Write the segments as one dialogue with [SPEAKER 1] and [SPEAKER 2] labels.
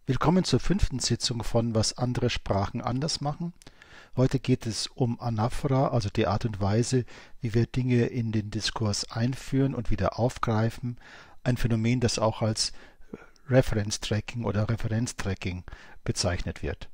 [SPEAKER 1] Willkommen zur 5. Sitzung von Was andere Sprachen anders machen. Heute geht es um Anaphora, also die Art und Weise, wie wir Dinge in den Diskurs einführen und wieder aufgreifen. Ein Phänomen, das auch als Reference Tracking oder Referenztracking bezeichnet wird.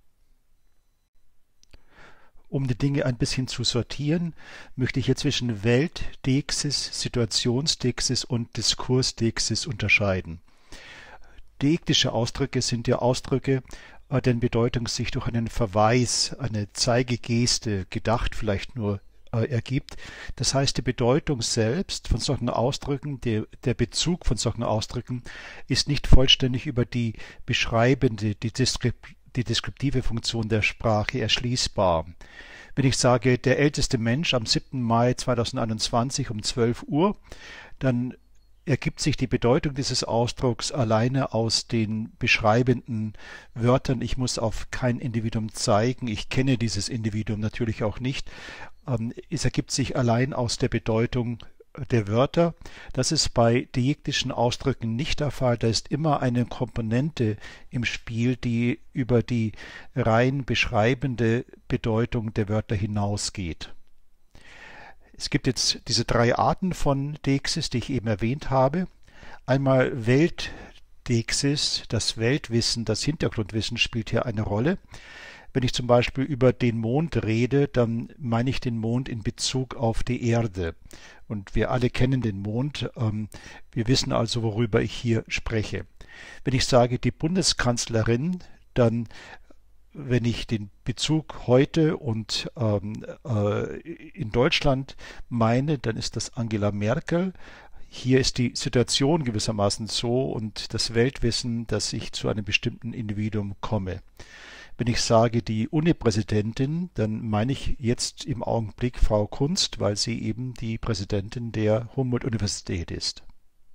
[SPEAKER 1] Um die Dinge ein bisschen zu sortieren, möchte ich hier zwischen Weltdeiksis, Situationsdeiksis und Diskursdeiksis unterscheiden. Deiktische Ausdrücke sind ja Ausdrücke, deren Bedeutung sich durch einen Verweis, eine Zeigegeste, gedacht vielleicht nur, ergibt. Das heißt, die Bedeutung selbst von solchen Ausdrücken, der Bezug von solchen Ausdrücken ist nicht vollständig über die beschreibende, die deskriptive Funktion der Sprache erschließbar. Wenn ich sage, der älteste Mensch am 7. Mai 2021 um 12 Uhr, dann ergibt sich die Bedeutung dieses Ausdrucks alleine aus den beschreibenden Wörtern. Ich muss auf kein Individuum zeigen. Ich kenne dieses Individuum natürlich auch nicht. Es ergibt sich allein aus der Bedeutung der Wörter. Das ist bei deiktischen Ausdrücken nicht der Fall. Da ist immer eine Komponente im Spiel, die über die rein beschreibende Bedeutung der Wörter hinausgeht. Es gibt jetzt diese 3 Arten von Deixis, die ich eben erwähnt habe. Einmal Weltdeixis, das Weltwissen, das Hintergrundwissen spielt hier eine Rolle. Wenn ich zum Beispiel über den Mond rede, dann meine ich den Mond in Bezug auf die Erde. Und wir alle kennen den Mond. Wir wissen also, worüber ich hier spreche. Wenn ich sage, die Bundeskanzlerin, dann wenn ich den Bezug heute und in Deutschland meine, dann ist das Angela Merkel. Hier ist die Situation gewissermaßen so und das Weltwissen, dass ich zu einem bestimmten Individuum komme. Wenn ich sage die Uni-Präsidentin, dann meine ich jetzt im Augenblick Frau Kunst, weil sie eben die Präsidentin der Humboldt-Universität ist.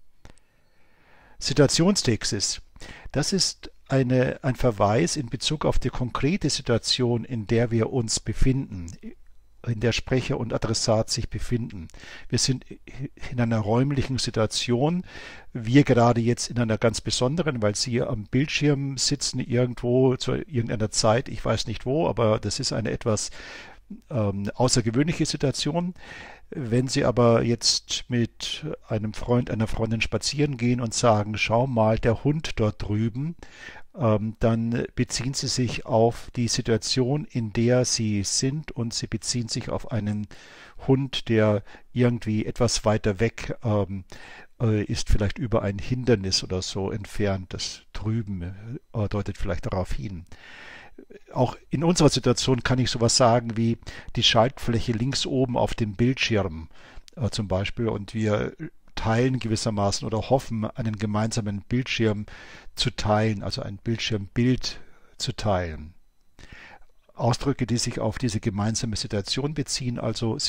[SPEAKER 1] Situationsdeixis. Das ist ein Verweis in Bezug auf die konkrete Situation, in der wir uns befinden, in der Sprecher und Adressat sich befinden. Wir sind in einer räumlichen Situation, wir gerade jetzt in einer ganz besonderen, weil Sie am Bildschirm sitzen irgendwo zu irgendeiner Zeit, ich weiß nicht wo, aber das ist eine etwas außergewöhnliche Situation. Wenn Sie aber jetzt mit einem Freund, einer Freundin spazieren gehen und sagen, schau mal, der Hund dort drüben, dann beziehen Sie sich auf die Situation, in der Sie sind und Sie beziehen sich auf einen Hund, der irgendwie etwas weiter weg ist, vielleicht über ein Hindernis oder so entfernt. Das drüben deutet vielleicht darauf hin. Auch in unserer Situation kann ich sowas sagen wie die Schaltfläche links oben auf dem Bildschirm zum Beispiel und wir teilen gewissermaßen oder hoffen, einen gemeinsamen Bildschirm zu teilen, also ein Bildschirmbild zu teilen. Ausdrücke, die sich auf diese gemeinsame Situation beziehen, also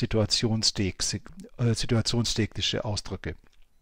[SPEAKER 1] situationsdeiktische Ausdrücke.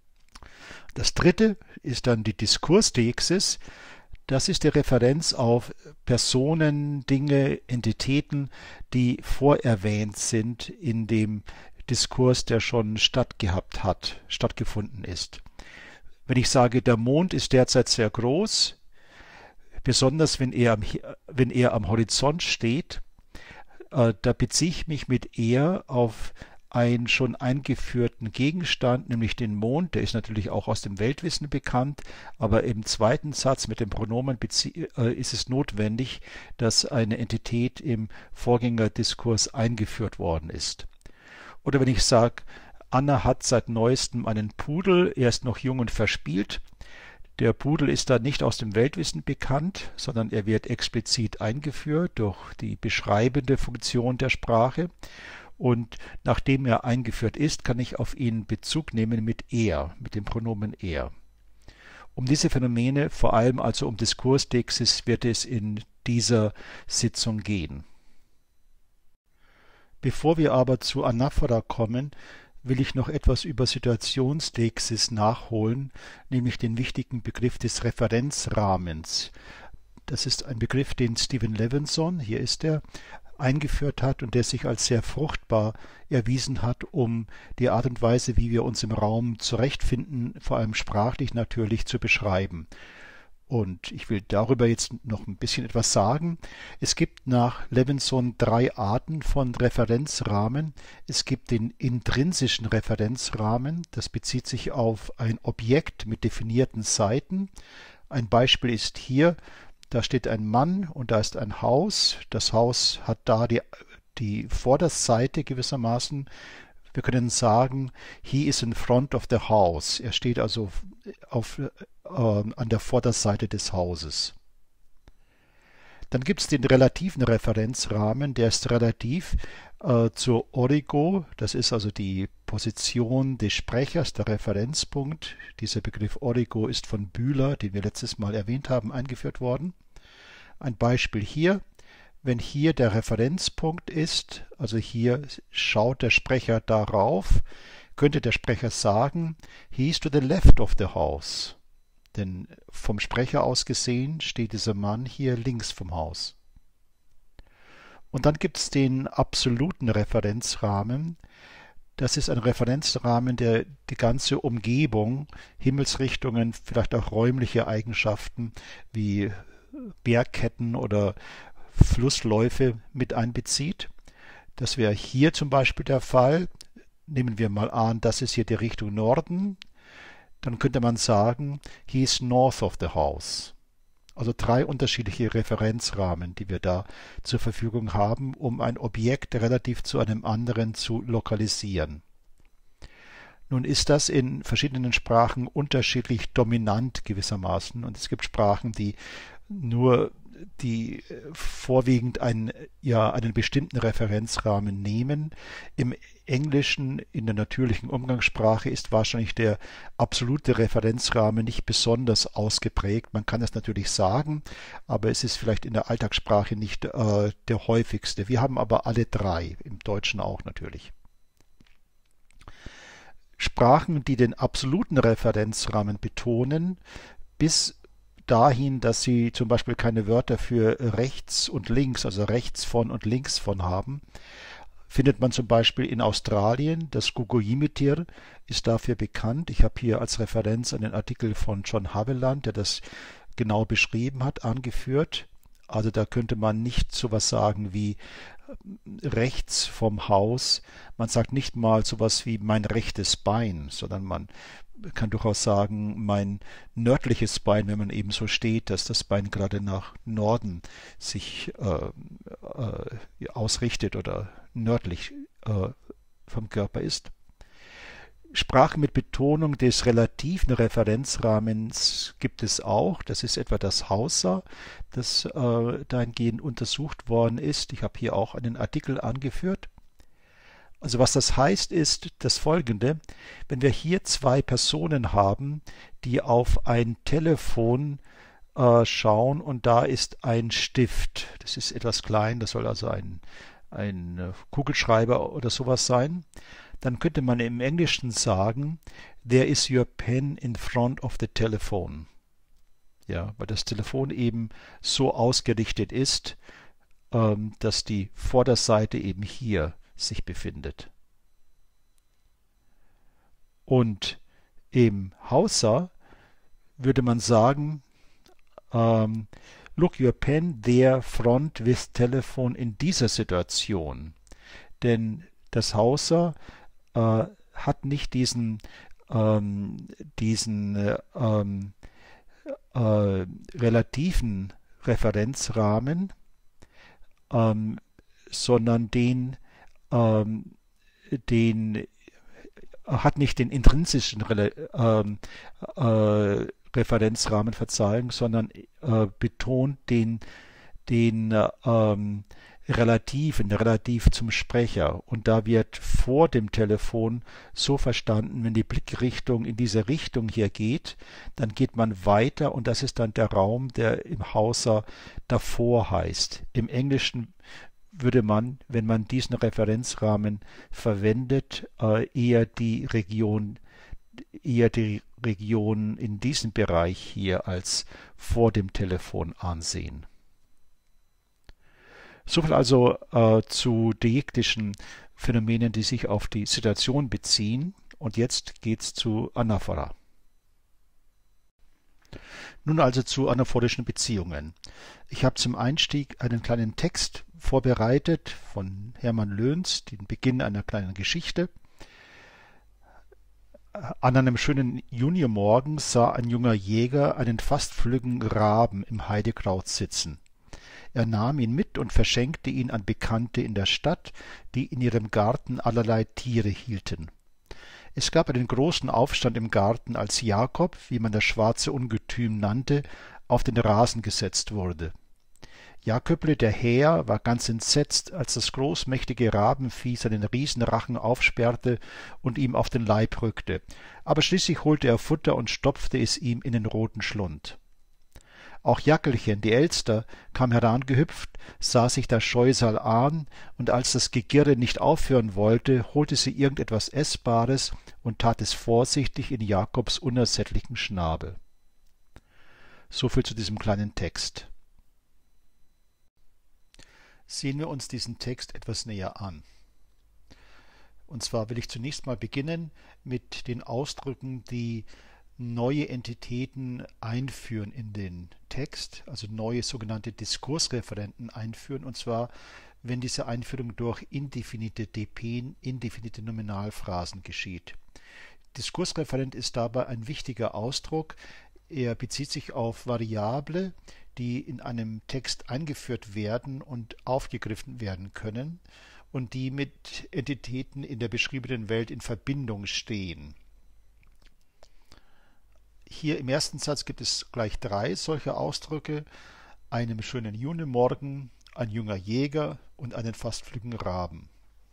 [SPEAKER 1] Das dritte ist dann die Diskursdeiksis. Das ist die Referenz auf Personen, Dinge, Entitäten, die vorerwähnt sind in dem Diskurs, der schon stattgefunden ist. Wenn ich sage, der Mond ist derzeit sehr groß, besonders wenn er am Horizont steht, da beziehe ich mich mit er auf einen schon eingeführten Gegenstand, nämlich den Mond. Der ist natürlich auch aus dem Weltwissen bekannt, aber im zweiten Satz mit dem Pronomen ist es notwendig, dass eine Entität im Vorgängerdiskurs eingeführt worden ist. Oder wenn ich sage, Anna hat seit neuestem einen Pudel, er ist noch jung und verspielt. Der Pudel ist da nicht aus dem Weltwissen bekannt, sondern er wird explizit eingeführt durch die beschreibende Funktion der Sprache. Und nachdem er eingeführt ist, kann ich auf ihn Bezug nehmen mit er, mit dem Pronomen er. Um diese Phänomene, vor allem also um Diskursdeiksis, wird es in dieser Sitzung gehen. Bevor wir aber zu Anaphora kommen, will ich noch etwas über Situationsdeiksis nachholen, nämlich den wichtigen Begriff des Referenzrahmens. Das ist ein Begriff, den Stephen Levinson, hier ist er, eingeführt hat und der sich als sehr fruchtbar erwiesen hat, um die Art und Weise, wie wir uns im Raum zurechtfinden, vor allem sprachlich natürlich zu beschreiben. Und ich will darüber jetzt noch ein bisschen etwas sagen. Es gibt nach Levinson 3 Arten von Referenzrahmen. Es gibt den intrinsischen Referenzrahmen. Das bezieht sich auf ein Objekt mit definierten Seiten. Ein Beispiel ist hier, da steht ein Mann und da ist ein Haus. Das Haus hat da die Vorderseite gewissermaßen. Wir können sagen, he is in front of the house. Er steht also an der Vorderseite des Hauses. Dann gibt es den relativen Referenzrahmen, der ist relativ zur Origo, das ist also die Position des Sprechers, der Referenzpunkt. Dieser Begriff Origo ist von Bühler, den wir letztes Mal erwähnt haben, eingeführt worden. Ein Beispiel hier. Wenn hier der Referenzpunkt ist, also hier schaut der Sprecher darauf, könnte der Sprecher sagen, he is to the left of the house. Denn vom Sprecher aus gesehen steht dieser Mann hier links vom Haus. Und dann gibt es den absoluten Referenzrahmen. Das ist ein Referenzrahmen, der die ganze Umgebung, Himmelsrichtungen, vielleicht auch räumliche Eigenschaften wie Bergketten oder Flussläufe mit einbezieht. Das wäre hier zum Beispiel der Fall. Nehmen wir mal an, das ist hier die Richtung Norden. Dann könnte man sagen, he is north of the house. Also 3 unterschiedliche Referenzrahmen, die wir da zur Verfügung haben, um ein Objekt relativ zu einem anderen zu lokalisieren. Nun ist das in verschiedenen Sprachen unterschiedlich dominant gewissermaßen und es gibt Sprachen, die vorwiegend einen bestimmten Referenzrahmen nehmen. Im Englischen, in der natürlichen Umgangssprache, ist wahrscheinlich der absolute Referenzrahmen nicht besonders ausgeprägt. Man kann es natürlich sagen, aber es ist vielleicht in der Alltagssprache nicht der häufigste. Wir haben aber alle 3, im Deutschen auch natürlich. Sprachen, die den absoluten Referenzrahmen betonen, bis dahin, dass sie zum Beispiel keine Wörter für rechts und links, also rechts von und links von haben, findet man zum Beispiel in Australien. Das Gugu-Yimitir ist dafür bekannt. Ich habe hier als Referenz einen Artikel von John Haviland, der das genau beschrieben hat, angeführt. Also da könnte man nicht sowas sagen wie rechts vom Haus. Man sagt nicht mal sowas wie mein rechtes Bein, sondern man kann durchaus sagen, mein nördliches Bein, wenn man eben so steht, dass das Bein gerade nach Norden sich ausrichtet oder nördlich vom Körper ist. Sprachen mit Betonung des relativen Referenzrahmens gibt es auch. Das ist etwa das Hausa, das dahingehend untersucht worden ist. Ich habe hier auch einen Artikel angeführt. Also was das heißt, ist das Folgende. Wenn wir hier 2 Personen haben, die auf ein Telefon schauen und da ist ein Stift. Das ist etwas klein, das soll also ein Kugelschreiber oder sowas sein. Dann könnte man im Englischen sagen, there is your pen in front of the telephone. Ja, weil das Telefon eben so ausgerichtet ist, dass die Vorderseite eben hier sich befindet. Und im Hausa würde man sagen, look your pen there front with telephone in dieser Situation. Denn das Hausa hat nicht diesen relativen Referenzrahmen, sondern hat nicht den intrinsischen Referenzrahmen, Verzeihung, sondern betont den Relativen, relativ zum Sprecher. Und da wird vor dem Telefon so verstanden, wenn die Blickrichtung in diese Richtung hier geht, dann geht man weiter und das ist dann der Raum, der im Hausa davor heißt. Im Englischen würde man, wenn man diesen Referenzrahmen verwendet, eher die Region in diesem Bereich hier als vor dem Telefon ansehen. Soviel also zu deektischen Phänomenen, die sich auf die Situation beziehen. Und jetzt geht's zu Anaphora. Nun also zu anaphorischen Beziehungen. Ich habe zum Einstieg einen kleinen Text vorbereitet von Hermann Löns, den Beginn einer kleinen Geschichte. An einem schönen Junimorgen sah ein junger Jäger einen fast flüggen Raben im Heidekraut sitzen. Er nahm ihn mit und verschenkte ihn an Bekannte in der Stadt, die in ihrem Garten allerlei Tiere hielten. Es gab einen großen Aufstand im Garten, als Jakob, wie man das schwarze Ungetüm nannte, auf den Rasen gesetzt wurde. Jaköble der Häher war ganz entsetzt, als das großmächtige Rabenvieh seinen Riesenrachen aufsperrte und ihm auf den Leib rückte, aber schließlich holte er Futter und stopfte es ihm in den roten Schlund. Auch Jackelchen, die Elster, kam herangehüpft, sah sich das Scheusal an, und als das Gegirre nicht aufhören wollte, holte sie irgendetwas Essbares und tat es vorsichtig in Jakobs unersättlichen Schnabel. So viel zu diesem kleinen Text. Sehen wir uns diesen Text etwas näher an. Und zwar will ich zunächst mal beginnen mit den Ausdrücken, die neue Entitäten einführen in den Text, also neue sogenannte Diskursreferenten einführen, und zwar, wenn diese Einführung durch indefinite Depen, indefinite Nominalphrasen geschieht. Diskursreferent ist dabei ein wichtiger Ausdruck. Er bezieht sich auf Variable, die in einem Text eingeführt werden und aufgegriffen werden können und die mit Entitäten in der beschriebenen Welt in Verbindung stehen. Hier im ersten Satz gibt es gleich 3 solche Ausdrücke: einem schönen Junimorgen, ein junger Jäger und einen fast flüggen Raben.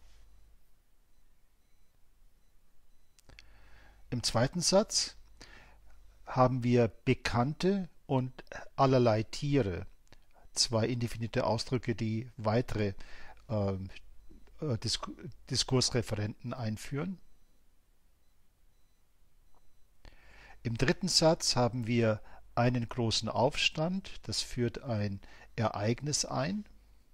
[SPEAKER 1] Im zweiten Satz haben wir Bekannte und allerlei Tiere, 2 indefinite Ausdrücke, die weitere Diskursreferenten einführen. Im dritten Satz haben wir einen großen Aufstand, das führt ein Ereignis ein.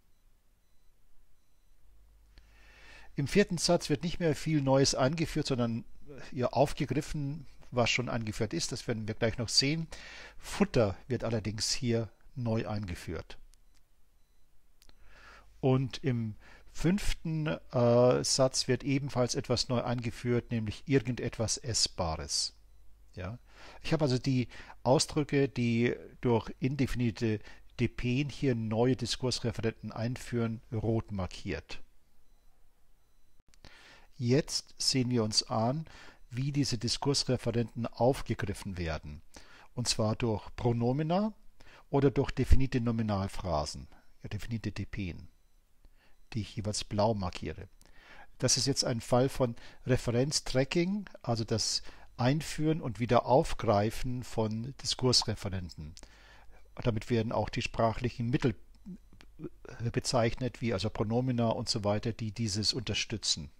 [SPEAKER 1] Im vierten Satz wird nicht mehr viel Neues eingeführt, sondern aufgegriffen, was schon eingeführt ist. Das werden wir gleich noch sehen. Futter wird allerdings hier neu eingeführt. Und im fünften Satz wird ebenfalls etwas neu eingeführt, nämlich irgendetwas Essbares. Ja. Ich habe also die Ausdrücke, die durch indefinite Depen hier neue Diskursreferenten einführen, rot markiert. Jetzt sehen wir uns an, wie diese Diskursreferenten aufgegriffen werden, und zwar durch Pronomina oder durch definite Nominalphrasen, definite Depen, die ich jeweils blau markiere. Das ist jetzt ein Fall von Referenztracking, also das Einführen und wieder Aufgreifen von Diskursreferenten. Damit werden auch die sprachlichen Mittel bezeichnet, wie also Pronomina und so weiter, die dieses unterstützen.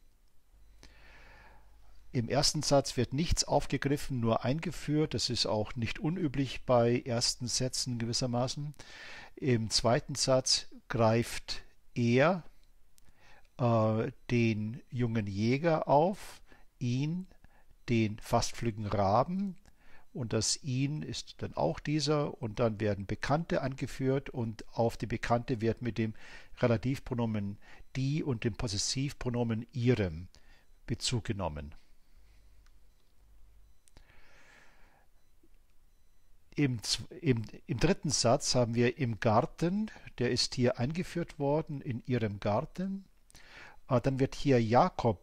[SPEAKER 1] Im ersten Satz wird nichts aufgegriffen, nur eingeführt. Das ist auch nicht unüblich bei ersten Sätzen gewissermaßen. Im zweiten Satz greift er den jungen Jäger auf, ihn, den fast flüggen Raben, und das ihn ist dann auch dieser, und dann werden Bekannte angeführt und auf die Bekannte wird mit dem Relativpronomen die und dem Possessivpronomen ihrem Bezug genommen. Im dritten Satz haben wir im Garten, der ist hier eingeführt worden, in ihrem Garten. Dann wird hier Jakob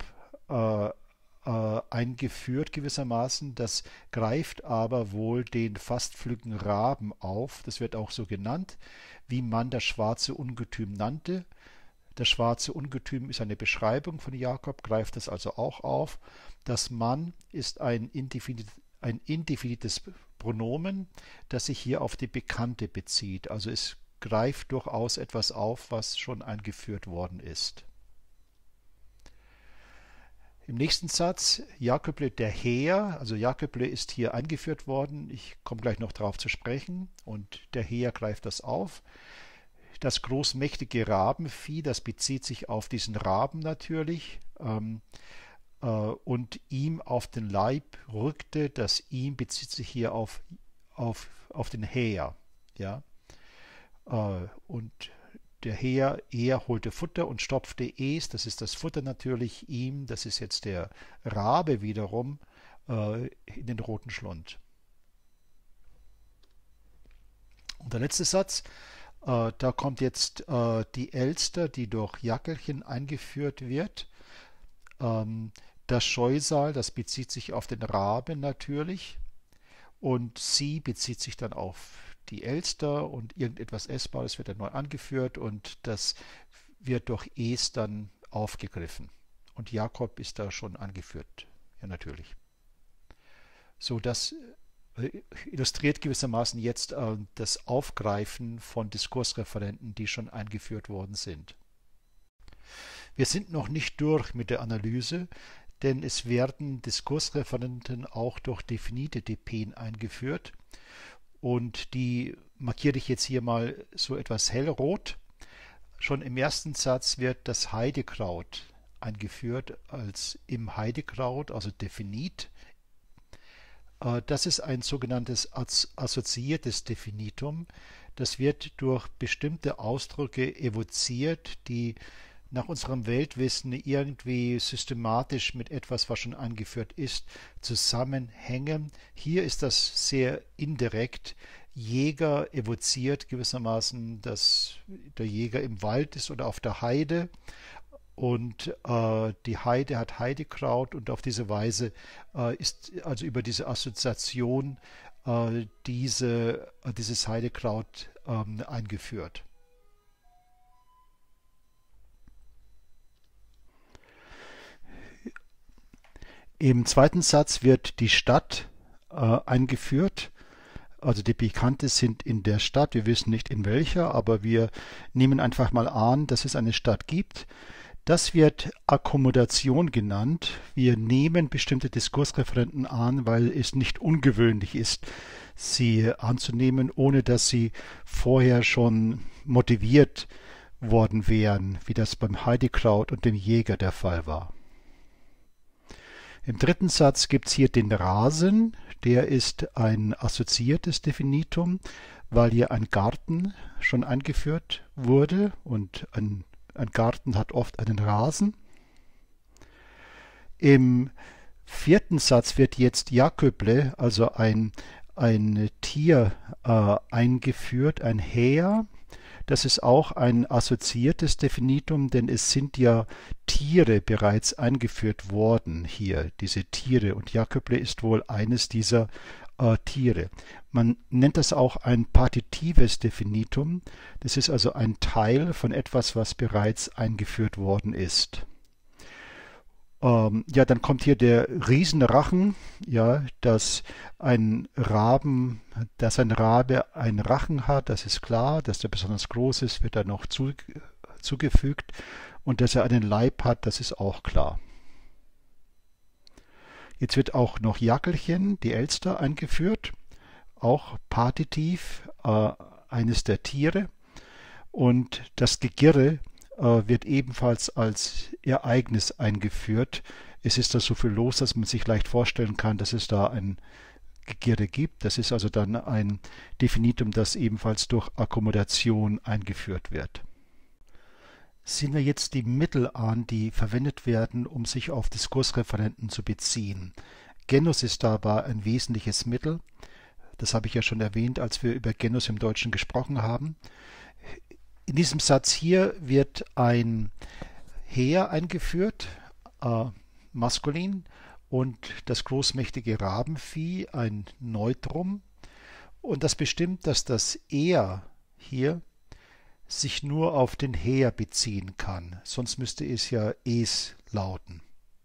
[SPEAKER 1] eingeführt gewissermaßen, das greift aber wohl den fast flüggen Raben auf, das wird auch so genannt, wie man das schwarze Ungetüm nannte. Das schwarze Ungetüm ist eine Beschreibung von Jakob, greift das also auch auf. Das Mann ist ein indefinites Pronomen, das sich hier auf die Bekannte bezieht. Also es greift durchaus etwas auf, was schon eingeführt worden ist. Im nächsten Satz, Jaköble der Häher, also Jaköble ist hier eingeführt worden, ich komme gleich noch darauf zu sprechen, und der Häher greift das auf. Das großmächtige Rabenvieh, das bezieht sich auf diesen Raben natürlich, und ihm auf den Leib rückte, das ihm bezieht sich hier auf auf den Häher. Ja? Und der Häher holte Futter und stopfte es, das ist das Futter natürlich, ihm, das ist jetzt der Rabe wiederum, in den roten Schlund. Und der letzte Satz, da kommt jetzt die Elster, die durch Jackelchen eingeführt wird. Das Scheusal, das bezieht sich auf den Raben natürlich. Und sie bezieht sich dann auf die Elster und irgendetwas Essbares wird dann neu angeführt und das wird durch es dann aufgegriffen. Und Jakob ist da schon angeführt. Ja, natürlich. So, das illustriert gewissermaßen jetzt das Aufgreifen von Diskursreferenten, die schon eingeführt worden sind. Wir sind noch nicht durch mit der Analyse, denn es werden Diskursreferenten auch durch definite Depen eingeführt und die markiere ich jetzt hier mal so etwas hellrot. Schon im ersten Satz wird das Heidekraut eingeführt als im Heidekraut, also definit. Das ist ein sogenanntes assoziiertes Definitum. Das wird durch bestimmte Ausdrücke evoziert, die nach unserem Weltwissen irgendwie systematisch mit etwas, was schon eingeführt ist, zusammenhängen. Hier ist das sehr indirekt. Jäger evoziert gewissermaßen, dass der Jäger im Wald ist oder auf der Heide. Und die Heide hat Heidekraut und auf diese Weise ist also über diese Assoziation dieses Heidekraut eingeführt. Im zweiten Satz wird die Stadt eingeführt. Also die Bekannte sind in der Stadt, wir wissen nicht in welcher, aber wir nehmen einfach mal an, dass es eine Stadt gibt. Das wird Akkommodation genannt. Wir nehmen bestimmte Diskursreferenten an, weil es nicht ungewöhnlich ist, sie anzunehmen, ohne dass sie vorher schon motiviert worden wären, wie das beim Heidekraut und dem Jäger der Fall war. Im dritten Satz gibt es hier den Rasen, der ist ein assoziiertes Definitum, weil hier ein Garten schon eingeführt wurde und ein Garten hat oft einen Rasen. Im vierten Satz wird jetzt Jaköble, also ein Tier eingeführt, ein Häher. Das ist auch ein assoziiertes Definitum, denn es sind ja Tiere bereits eingeführt worden hier, diese Tiere. Und Jaköble ist wohl eines dieser Tiere. Man nennt das auch ein partitives Definitum. Das ist also ein Teil von etwas, was bereits eingeführt worden ist. Ja, dann kommt hier der Riesenrachen, ja, dass ein Rabe einen Rachen hat, das ist klar, dass der besonders groß ist, wird da noch zugefügt und dass er einen Leib hat, das ist auch klar. Jetzt wird auch noch Jackelchen, die Elster, eingeführt, auch partitiv, eines der Tiere und das Gegirre wird ebenfalls als Ereignis eingeführt. Es ist da so viel los, dass man sich leicht vorstellen kann, dass es da ein Gegirre gibt. Das ist also dann ein Definitum, das ebenfalls durch Akkommodation eingeführt wird. Sehen wir jetzt die Mittel an, die verwendet werden, um sich auf Diskursreferenten zu beziehen. Genus ist dabei ein wesentliches Mittel. Das habe ich ja schon erwähnt, als wir über Genus im Deutschen gesprochen haben. In diesem Satz hier wird ein Heer eingeführt, maskulin, und das großmächtige Rabenvieh, ein Neutrum. Und das bestimmt, dass das Er hier sich nur auf den Heer beziehen kann. Sonst müsste es ja Es lauten.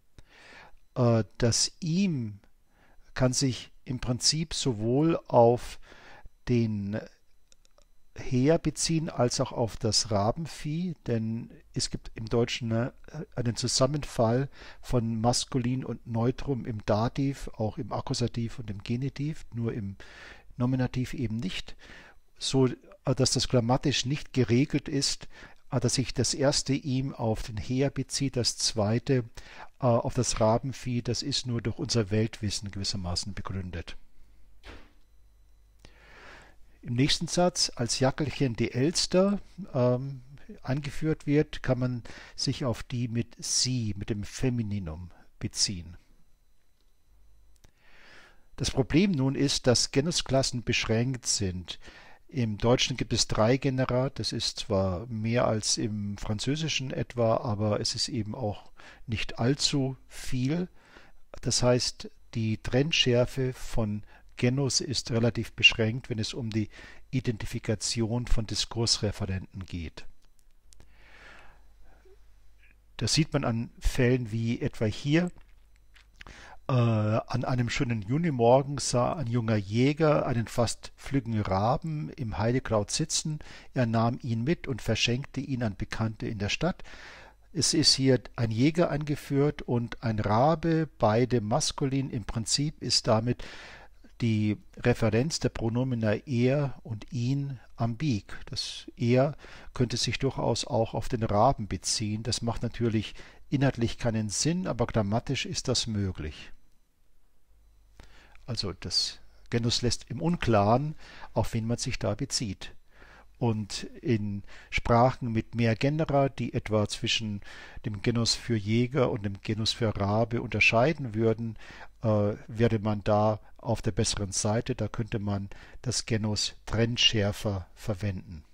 [SPEAKER 1] Das Ihm kann sich im Prinzip sowohl auf den Heer beziehen als auch auf das Rabenvieh, denn es gibt im Deutschen einen Zusammenfall von Maskulin und Neutrum im Dativ, auch im Akkusativ und im Genitiv, nur im Nominativ eben nicht, so dass das grammatisch nicht geregelt ist, dass sich das erste ihm auf den Heer bezieht, das zweite auf das Rabenvieh, das ist nur durch unser Weltwissen gewissermaßen begründet. Im nächsten Satz, als Jackelchen die Elster angeführt wird, kann man sich auf die mit sie, mit dem Femininum beziehen. Das Problem nun ist, dass Genusklassen beschränkt sind. Im Deutschen gibt es 3 Genera, das ist zwar mehr als im Französischen etwa, aber es ist eben auch nicht allzu viel. Das heißt, die Trennschärfe von Genus ist relativ beschränkt, wenn es um die Identifikation von Diskursreferenten geht. Das sieht man an Fällen wie etwa hier. An einem schönen Junimorgen sah ein junger Jäger einen fast flüggen Raben im Heidekraut sitzen. Er nahm ihn mit und verschenkte ihn an Bekannte in der Stadt. Es ist hier ein Jäger eingeführt und ein Rabe, beide maskulin. Im Prinzip ist damit die Referenz der Pronomina er und ihn ambig. Das er könnte sich durchaus auch auf den Raben beziehen. Das macht natürlich inhaltlich keinen Sinn, aber grammatisch ist das möglich. Also das Genus lässt im Unklaren, auf wen man sich da bezieht. Und in Sprachen mit mehr Genera, die etwa zwischen dem Genus für Jäger und dem Genus für Rabe unterscheiden würden, wäre man da auf der besseren Seite. Da könnte man das Genus trennschärfer verwenden.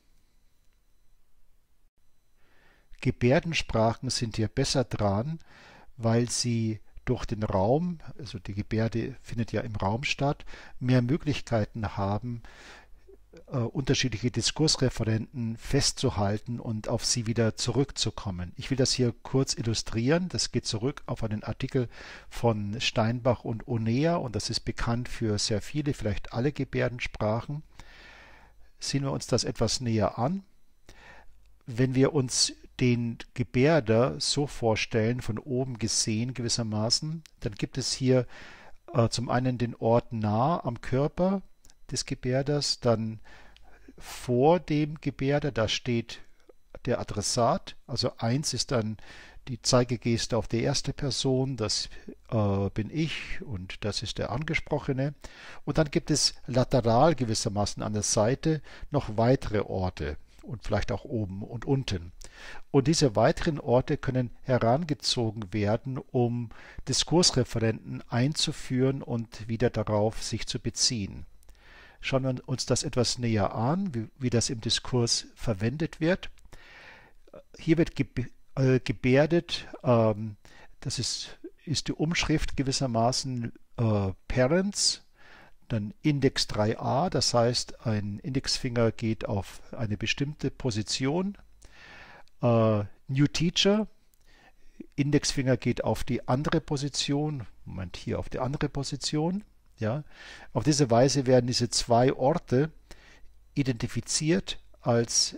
[SPEAKER 1] Gebärdensprachen sind hier besser dran, weil sie durch den Raum, also die Gebärde findet ja im Raum statt, mehr Möglichkeiten haben, unterschiedliche Diskursreferenten festzuhalten und auf sie wieder zurückzukommen. Ich will das hier kurz illustrieren. Das geht zurück auf einen Artikel von Steinbach und Onea und das ist bekannt für sehr viele, vielleicht alle Gebärdensprachen. Sehen wir uns das etwas näher an. Wenn wir uns den Gebärder so vorstellen, von oben gesehen gewissermaßen, dann gibt es hier zum einen den Ort nah am Körper des Gebärders, dann vor dem Gebärder, da steht der Adressat, also 1 ist dann die Zeigegeste auf die erste Person, das bin ich und das ist der Angesprochene. Und dann gibt es lateral gewissermaßen an der Seite noch weitere Orte und vielleicht auch oben und unten. Und diese weiteren Orte können herangezogen werden, um Diskursreferenten einzuführen und wieder darauf sich zu beziehen. Schauen wir uns das etwas näher an, wie das im Diskurs verwendet wird. Hier wird gebärdet, das ist die Umschrift gewissermaßen Parents, dann Index 3a, das heißt ein Indexfinger geht auf eine bestimmte Position. New Teacher, Indexfinger geht auf die andere Position, Moment, hier auf die andere Position. Ja, auf diese Weise werden diese 2 Orte identifiziert als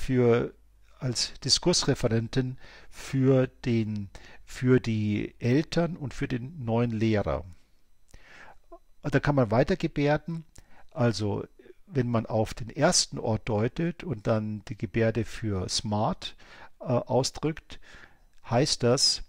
[SPEAKER 1] Diskursreferenten für die Eltern und für den neuen Lehrer. Da kann man weiter gebärden, also wenn man auf den ersten Ort deutet und dann die Gebärde für smart ausdrückt, heißt das,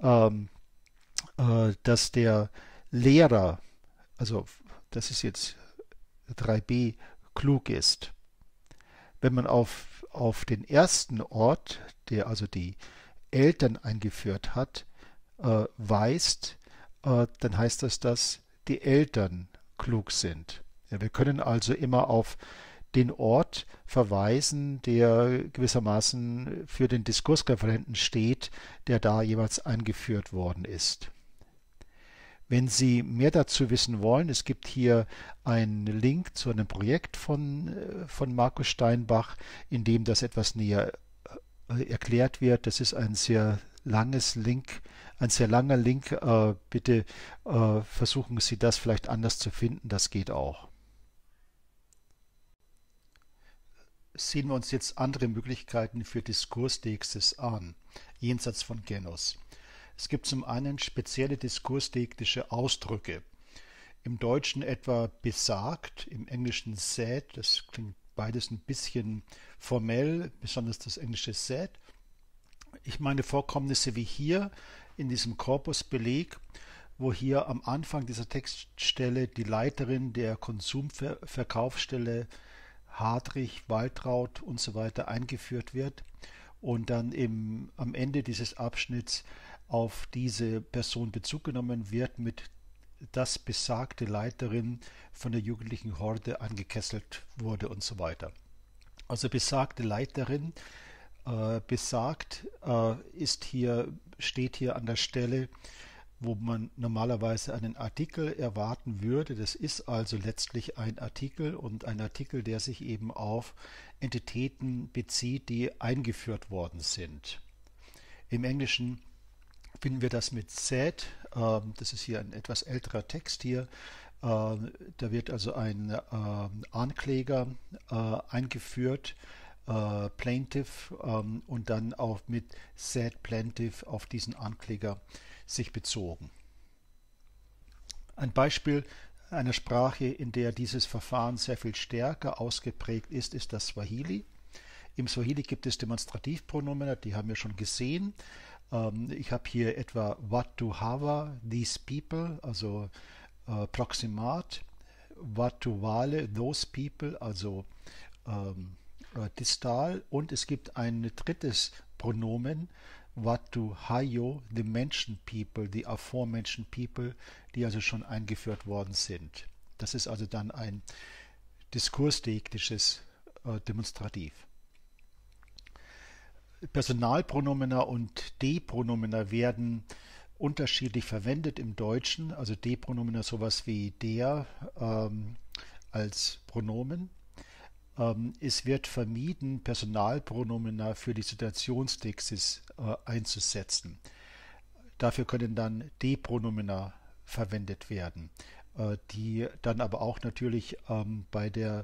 [SPEAKER 1] dass der Lehrer, also das ist jetzt 3b, klug ist. Wenn man auf den ersten Ort, der also die Eltern eingeführt hat, weist, dann heißt das, dass die Eltern klug sind. Ja, wir können also immer auf den Ort verweisen, der gewissermaßen für den Diskursreferenten steht, der da jeweils eingeführt worden ist. Wenn Sie mehr dazu wissen wollen, es gibt hier einen Link zu einem Projekt von Markus Steinbach, in dem das etwas näher erklärt wird. Das ist ein sehr langes Link, ein sehr langer Link. Bitte versuchen Sie das vielleicht anders zu finden, das geht auch. Sehen wir uns jetzt andere Möglichkeiten für Diskursdeiksis an, jenseits von Genus. Es gibt zum einen spezielle diskursdeiktische Ausdrücke. Im Deutschen etwa besagt, im Englischen said, das klingt beides ein bisschen formell, besonders das englische said. Ich meine Vorkommnisse wie hier in diesem Korpusbeleg, wo hier am Anfang dieser Textstelle die Leiterin der Konsumverkaufsstelle Hadrich, Waltraud und so weiter eingeführt wird und dann am Ende dieses Abschnitts auf diese Person Bezug genommen wird, mit dass besagte Leiterin von der jugendlichen Horde angekesselt wurde und so weiter. Also besagte Leiterin, steht hier an der Stelle, wo man normalerweise einen Artikel erwarten würde. Das ist also letztlich ein Artikel und ein Artikel, der sich eben auf Entitäten bezieht, die eingeführt worden sind. Im Englischen finden wir das mit said. Das ist hier ein etwas älterer Text hier. Da wird also ein Ankläger eingeführt, Plaintiff, und dann auch mit said Plaintiff auf diesen Ankläger sich bezogen. Ein Beispiel einer Sprache, in der dieses Verfahren sehr viel stärker ausgeprägt ist, ist das Swahili. Im Swahili gibt es Demonstrativpronomen, die haben wir schon gesehen. Ich habe hier etwa watu hawa, these people, also Proximat, watu wale, those people, also distal, und es gibt ein drittes Pronomen, watu hayo, the mentioned people, the aforementioned people, die also schon eingeführt worden sind. Das ist also dann ein diskursdeiktisches Demonstrativ. Personalpronomena und D-Pronomena werden unterschiedlich verwendet im Deutschen, also D-Pronomena sowas wie der als Pronomen. Es wird vermieden, Personalpronomena für die Situationsdexis einzusetzen. Dafür können dann D-Pronomena verwendet werden, die dann aber auch natürlich bei der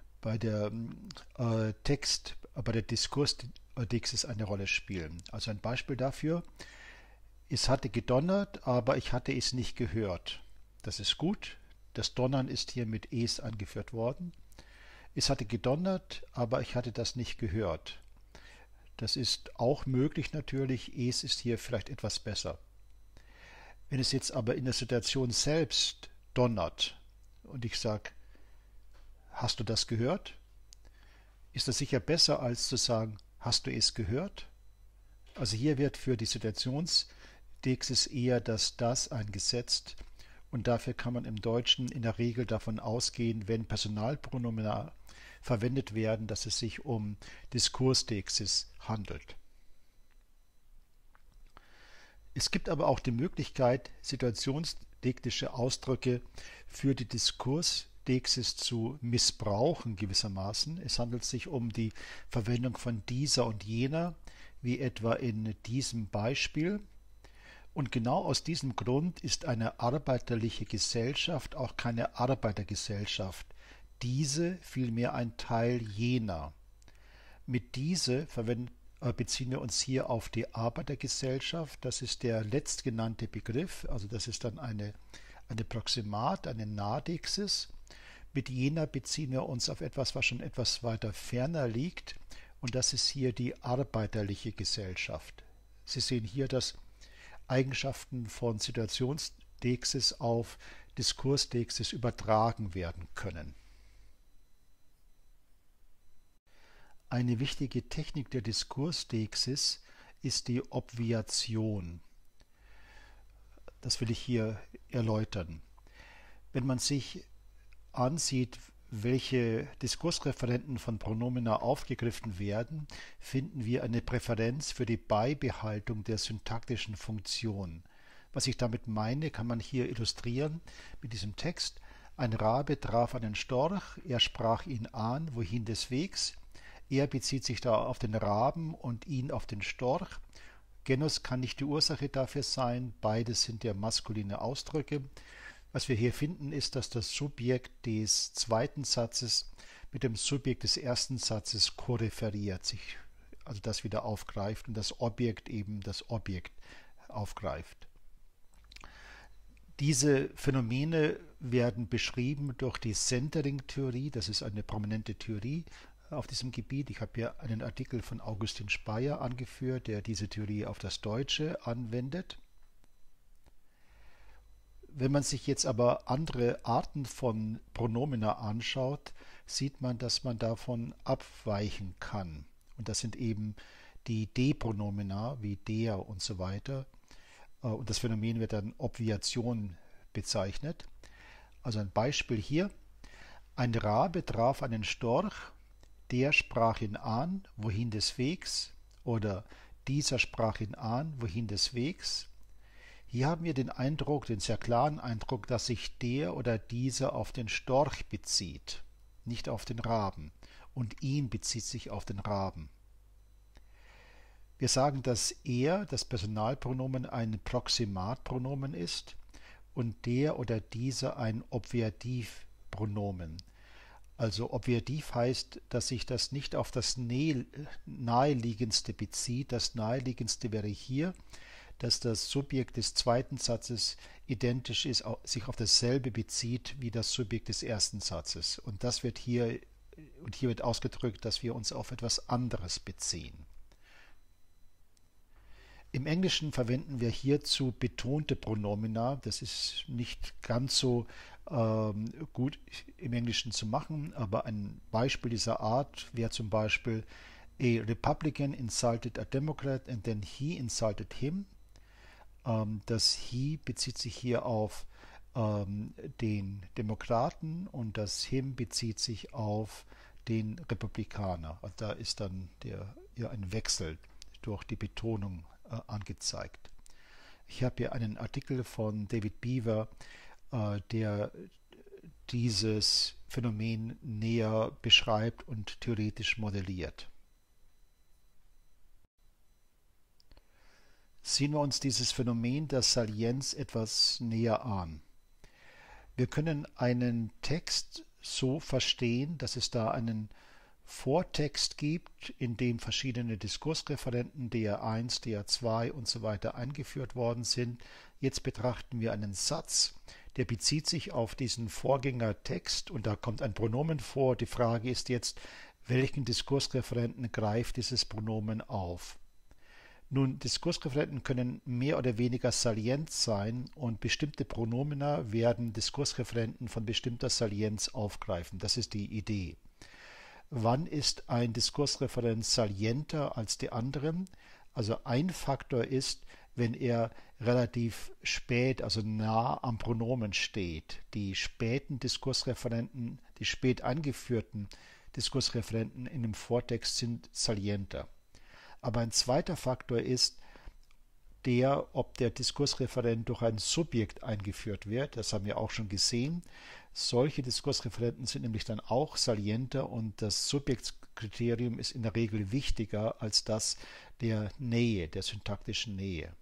[SPEAKER 1] Diskursdexis eine Rolle spielen. Also ein Beispiel dafür: Es hatte gedonnert, aber ich hatte es nicht gehört. Das ist gut. Das Donnern ist hier mit es angeführt worden. Es hatte gedonnert, aber ich hatte das nicht gehört. Das ist auch möglich natürlich. Es ist hier vielleicht etwas besser. Wenn es jetzt aber in der Situation selbst donnert und ich sage, hast du das gehört? Ist das sicher besser, als zu sagen, hast du es gehört? Also hier wird für die Situationsdexis eher das eingesetzt, und dafür kann man im Deutschen in der Regel davon ausgehen, wenn Personalpronomina verwendet werden, dass es sich um Diskursdexis handelt. Es gibt aber auch die Möglichkeit, situationsdeiktische Ausdrücke für die Diskursdexis zu missbrauchen gewissermaßen. Es handelt sich um die Verwendung von dieser und jener, wie etwa in diesem Beispiel. Und genau aus diesem Grund ist eine arbeiterliche Gesellschaft auch keine Arbeitergesellschaft, diese vielmehr ein Teil jener. Mit diese beziehen wir uns hier auf die Arbeitergesellschaft. Das ist der letztgenannte Begriff, also das ist dann eine Proximat, eine Nahdexis. Mit jener beziehen wir uns auf etwas, was schon etwas weiter ferner liegt, und das ist hier die arbeiterliche Gesellschaft. Sie sehen hier, dass Eigenschaften von Situationsdexis auf Diskursdexis übertragen werden können. Eine wichtige Technik der Diskursdexis ist die Obviation. Das will ich hier erläutern. Wenn man sich ansieht, welche Diskursreferenten von Pronomina aufgegriffen werden, finden wir eine Präferenz für die Beibehaltung der syntaktischen Funktion. Was ich damit meine, kann man hier illustrieren mit diesem Text. Ein Rabe traf einen Storch, er sprach ihn an, wohin des Wegs. Er bezieht sich da auf den Raben und ihn auf den Storch. Genus kann nicht die Ursache dafür sein, beides sind ja maskuline Ausdrücke. Was wir hier finden, ist, dass das Subjekt des zweiten Satzes mit dem Subjekt des ersten Satzes korreferiert, sich also das wieder aufgreift, und das Objekt eben das Objekt aufgreift. Diese Phänomene werden beschrieben durch die Centering-Theorie. Das ist eine prominente Theorie auf diesem Gebiet. Ich habe hier einen Artikel von Augustin Speyer angeführt, der diese Theorie auf das Deutsche anwendet. Wenn man sich jetzt aber andere Arten von Pronomina anschaut, sieht man, dass man davon abweichen kann. Und das sind eben die D-Pronomina wie der und so weiter. Und das Phänomen wird dann Obviation bezeichnet. Also ein Beispiel hier. Ein Rabe traf einen Storch, der sprach ihn an, wohin des Wegs, oder dieser sprach ihn an, wohin des Wegs. Hier haben wir den Eindruck, den sehr klaren Eindruck, dass sich der oder dieser auf den Storch bezieht, nicht auf den Raben. Und ihn bezieht sich auf den Raben. Wir sagen, dass er, das Personalpronomen, ein Proximatpronomen ist und der oder dieser ein Obviativpronomen. Also obviativ heißt, dass sich das nicht auf das Naheliegendste bezieht. Das Naheliegendste wäre hier, dass das Subjekt des zweiten Satzes identisch ist, sich auf dasselbe bezieht wie das Subjekt des ersten Satzes. Und das wird hier wird ausgedrückt, dass wir uns auf etwas anderes beziehen. Im Englischen verwenden wir hierzu betonte Pronomina. Das ist nicht ganz so gut im Englischen zu machen, aber ein Beispiel dieser Art wäre zum Beispiel: A Republican insulted a Democrat and then he insulted him. Das he bezieht sich hier auf den Demokraten und das him bezieht sich auf den Republikaner. Also da ist dann ein Wechsel durch die Betonung angezeigt. Ich habe hier einen Artikel von David Beaver, der dieses Phänomen näher beschreibt und theoretisch modelliert. Sehen wir uns dieses Phänomen der Salienz etwas näher an. Wir können einen Text so verstehen, dass es da einen Vortext gibt, in dem verschiedene Diskursreferenten DR1, DR2 und so weiter eingeführt worden sind. Jetzt betrachten wir einen Satz, der bezieht sich auf diesen Vorgängertext und da kommt ein Pronomen vor. Die Frage ist jetzt, welchen Diskursreferenten greift dieses Pronomen auf? Nun, Diskursreferenten können mehr oder weniger salient sein und bestimmte Pronomina werden Diskursreferenten von bestimmter Salienz aufgreifen. Das ist die Idee. Wann ist ein Diskursreferent salienter als die anderen? Also ein Faktor ist, wenn er relativ spät, also nah am Pronomen steht. Die späten Diskursreferenten, die spät eingeführten Diskursreferenten in dem Vortext sind salienter. Aber ein zweiter Faktor ist ob der Diskursreferent durch ein Subjekt eingeführt wird. Das haben wir auch schon gesehen. Solche Diskursreferenten sind nämlich dann auch salienter und das Subjektskriterium ist in der Regel wichtiger als das der Nähe, der syntaktischen Nähe.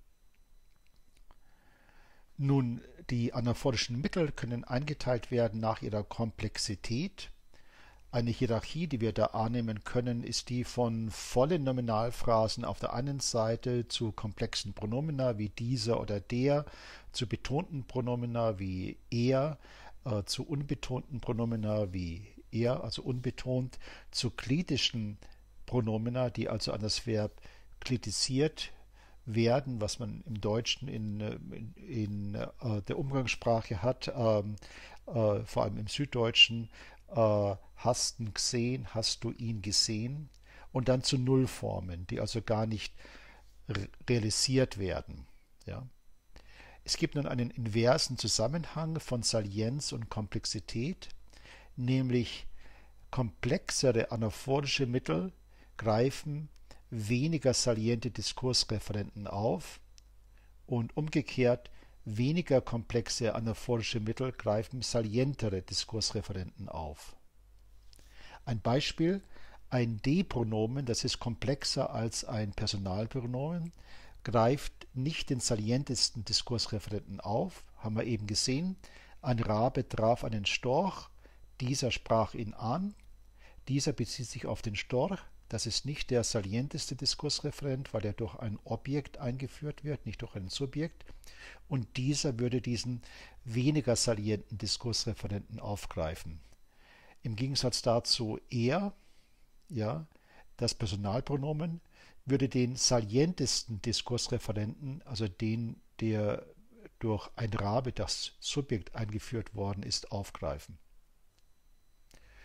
[SPEAKER 1] Nun, die anaphorischen Mittel können eingeteilt werden nach ihrer Komplexität. Eine Hierarchie, die wir da annehmen können, ist die von vollen Nominalphrasen auf der einen Seite zu komplexen Pronomina wie dieser oder der, zu betonten Pronomina wie er, zu unbetonten Pronomina wie er, also unbetont, zu kletischen Pronomina, die also an das Verb kletisiert werden, was man im Deutschen in der Umgangssprache hat, vor allem im Süddeutschen. Hast ihn gesehen, hast du ihn gesehen, und dann zu Nullformen, die also gar nicht realisiert werden. Ja. Es gibt nun einen inversen Zusammenhang von Salienz und Komplexität, nämlich komplexere anaphorische Mittel greifen weniger saliente Diskursreferenten auf und umgekehrt weniger komplexe anaphorische Mittel greifen salientere Diskursreferenten auf. Ein Beispiel: ein D-Pronomen, das ist komplexer als ein Personalpronomen, greift nicht den salientesten Diskursreferenten auf, haben wir eben gesehen. Ein Rabe traf einen Storch, dieser sprach ihn an, dieser bezieht sich auf den Storch. Das ist nicht der salienteste Diskursreferent, weil er durch ein Objekt eingeführt wird, nicht durch ein Subjekt. Und dieser würde diesen weniger salienten Diskursreferenten aufgreifen. Im Gegensatz dazu er, ja, das Personalpronomen, würde den salientesten Diskursreferenten, also den, der durch ein Rabe, das Subjekt, eingeführt worden ist, aufgreifen.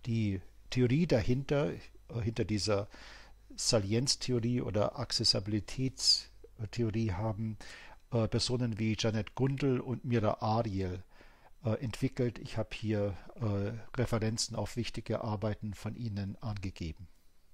[SPEAKER 1] Die Theorie dahinter, hinter dieser Salienztheorie oder Accessibilitätstheorie haben Personen wie Janet Gundel und Mira Ariel entwickelt. Ich habe hier Referenzen auf wichtige Arbeiten von ihnen angegeben.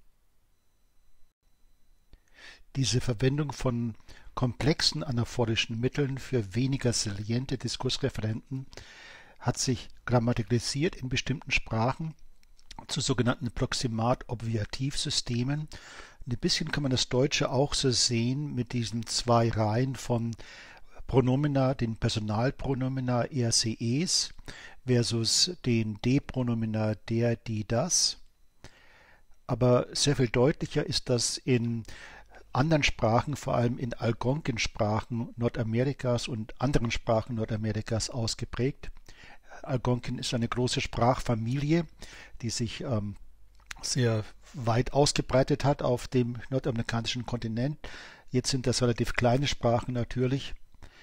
[SPEAKER 1] Diese Verwendung von komplexen anaphorischen Mitteln für weniger saliente Diskursreferenten hat sich grammatikalisiert in bestimmten Sprachen zu sogenannten Proximat-Obviativ-Systemen. Ein bisschen kann man das Deutsche auch so sehen mit diesen zwei Reihen von Pronomina, den Personalpronomina er, sie, es versus den Depronomina der, die, das. Aber sehr viel deutlicher ist das in anderen Sprachen, vor allem in Algonquin-Sprachen Nordamerikas und anderen Sprachen Nordamerikas ausgeprägt. Algonquin ist eine große Sprachfamilie, die sich sehr weit ausgebreitet hat auf dem nordamerikanischen Kontinent. Jetzt sind das relativ kleine Sprachen natürlich.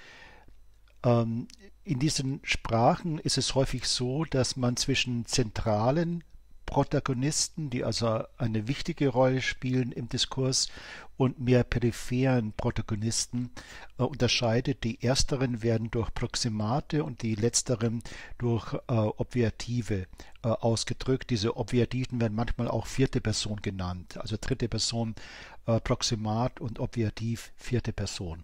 [SPEAKER 1] In diesen Sprachen ist es häufig so, dass man zwischen zentralen Protagonisten, die also eine wichtige Rolle spielen im Diskurs, und mehr peripheren Protagonisten unterscheidet. Die ersteren werden durch Proximate und die letzteren durch Obviative ausgedrückt. Diese Obviativen werden manchmal auch vierte Person genannt, also dritte Person Proximat und Obviativ vierte Person.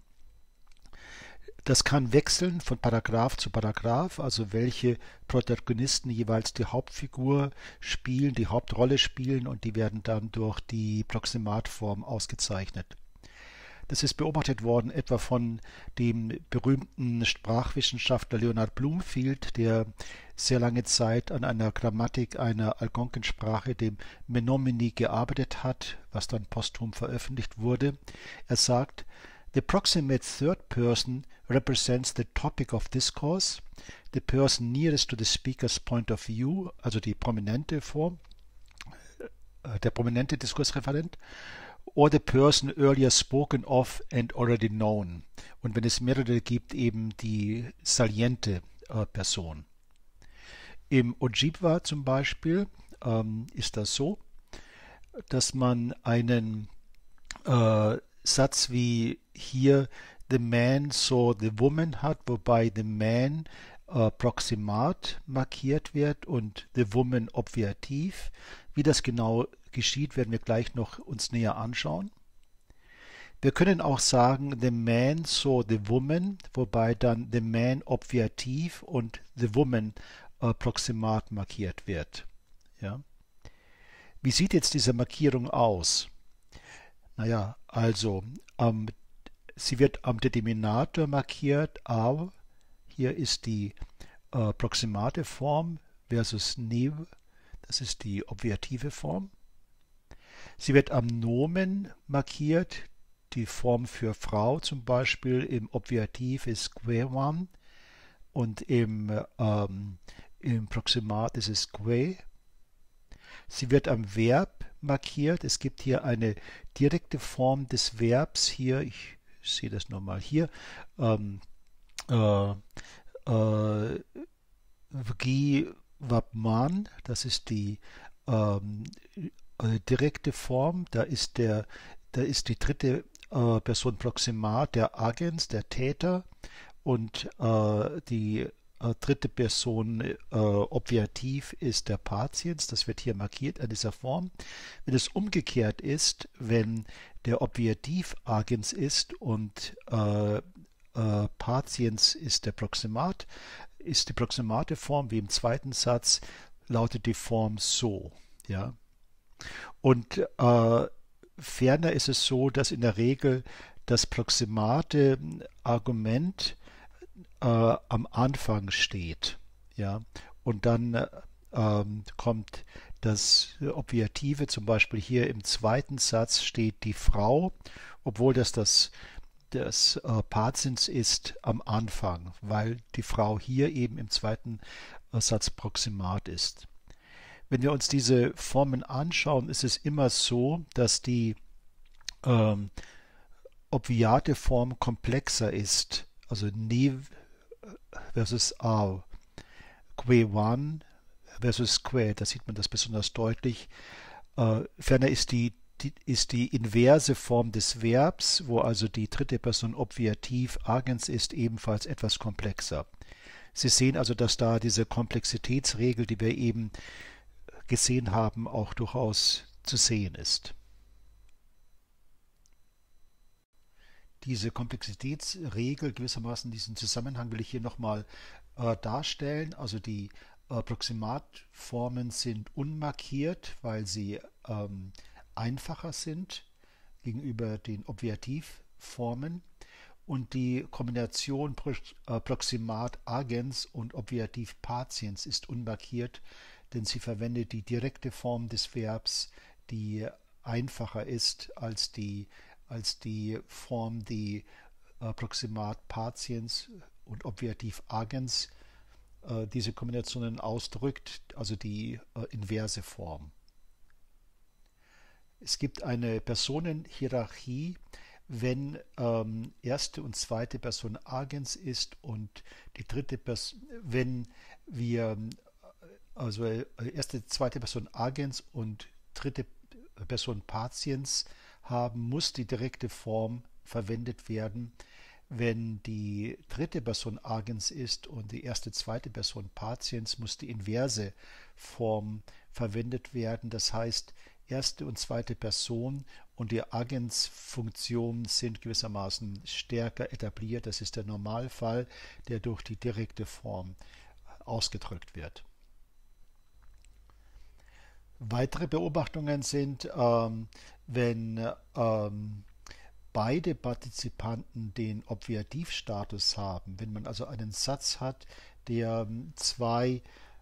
[SPEAKER 1] Das kann wechseln von Paragraph zu Paragraph, also welche Protagonisten jeweils die Hauptfigur spielen, die Hauptrolle spielen, und die werden dann durch die Proximatform ausgezeichnet. Das ist beobachtet worden etwa von dem berühmten Sprachwissenschaftler Leonard Bloomfield, der sehr lange Zeit an einer Grammatik einer Algonquin-Sprache, dem Menominee, gearbeitet hat, was dann posthum veröffentlicht wurde. Er sagt: The proximate third person represents the topic of discourse, the person nearest to the speaker's point of view, also die prominente Form, der prominente Diskursreferent, or the person earlier spoken of and already known. Und wenn es mehrere gibt, eben die saliente Person. Im Ojibwa zum Beispiel ist das so, dass man einen Satz wie hier the man saw the woman hat, wobei the man Proximat markiert wird und the woman Obviativ. Wie das genau geschieht, werden wir gleich noch uns näher anschauen. Wir können auch sagen the man saw the woman, wobei dann the man Obviativ und the woman Proximat markiert wird. Ja. Wie sieht jetzt diese Markierung aus? Naja, also sie wird am Determinator markiert, aber hier ist die proximate Form versus ne, das ist die obviative Form. Sie wird am Nomen markiert, die Form für Frau zum Beispiel im Obviativ ist Gwewan und im Proximat ist es Gwe. Sie wird am Verb markiert. Es gibt hier eine direkte Form des Verbs. Hier, ich sehe das nochmal hier. Vgi Wabman, das ist die direkte Form. Da ist die dritte Person Proximat, der Agens, der Täter, und die dritte Person Obviativ ist der Patiens, das wird hier markiert an dieser Form. Wenn es umgekehrt ist, wenn der Obviativ Agens ist und Patiens ist der Proximat, ist die proximate Form, wie im zweiten Satz, lautet die Form so. Ja? Und ferner ist es so, dass in der Regel das proximate Argument am Anfang steht, ja, und dann kommt das Obviative, zum Beispiel hier im zweiten Satz steht die Frau, obwohl das Patiens ist am Anfang, weil die Frau hier eben im zweiten Satz Proximat ist. Wenn wir uns diese Formen anschauen, ist es immer so, dass die obviate Form komplexer ist, also ne versus au, Gwewan versus squared. Da sieht man das besonders deutlich. Ferner ist die inverse Form des Verbs, wo also die dritte Person Obviativ agens ist, ebenfalls etwas komplexer. Sie sehen also, dass da diese Komplexitätsregel, die wir eben gesehen haben, auch durchaus zu sehen ist. Diese Komplexitätsregel, gewissermaßen diesen Zusammenhang, will ich hier nochmal darstellen. Also die Proximatformen sind unmarkiert, weil sie einfacher sind gegenüber den Obviativformen. Und die Kombination Proximat agens und Obviativ patiens ist unmarkiert, denn sie verwendet die direkte Form des Verbs, die einfacher ist als die Form, die Proximat patiens und Obviativ agens diese Kombinationen ausdrückt, also die inverse Form. Es gibt eine Personenhierarchie, wenn erste und zweite Person agens ist und die dritte Person, wenn wir also erste, zweite Person agens und dritte Person patiens haben, muss die direkte Form verwendet werden. Wenn die dritte Person agens ist und die erste, zweite Person patiens, muss die inverse Form verwendet werden. Das heißt, erste und zweite Person und die Agens-Funktion sind gewissermaßen stärker etabliert. Das ist der Normalfall, der durch die direkte Form ausgedrückt wird. Weitere Beobachtungen sind, wenn beide Partizipanten den Obviativstatus haben, wenn man also einen Satz hat, der zwei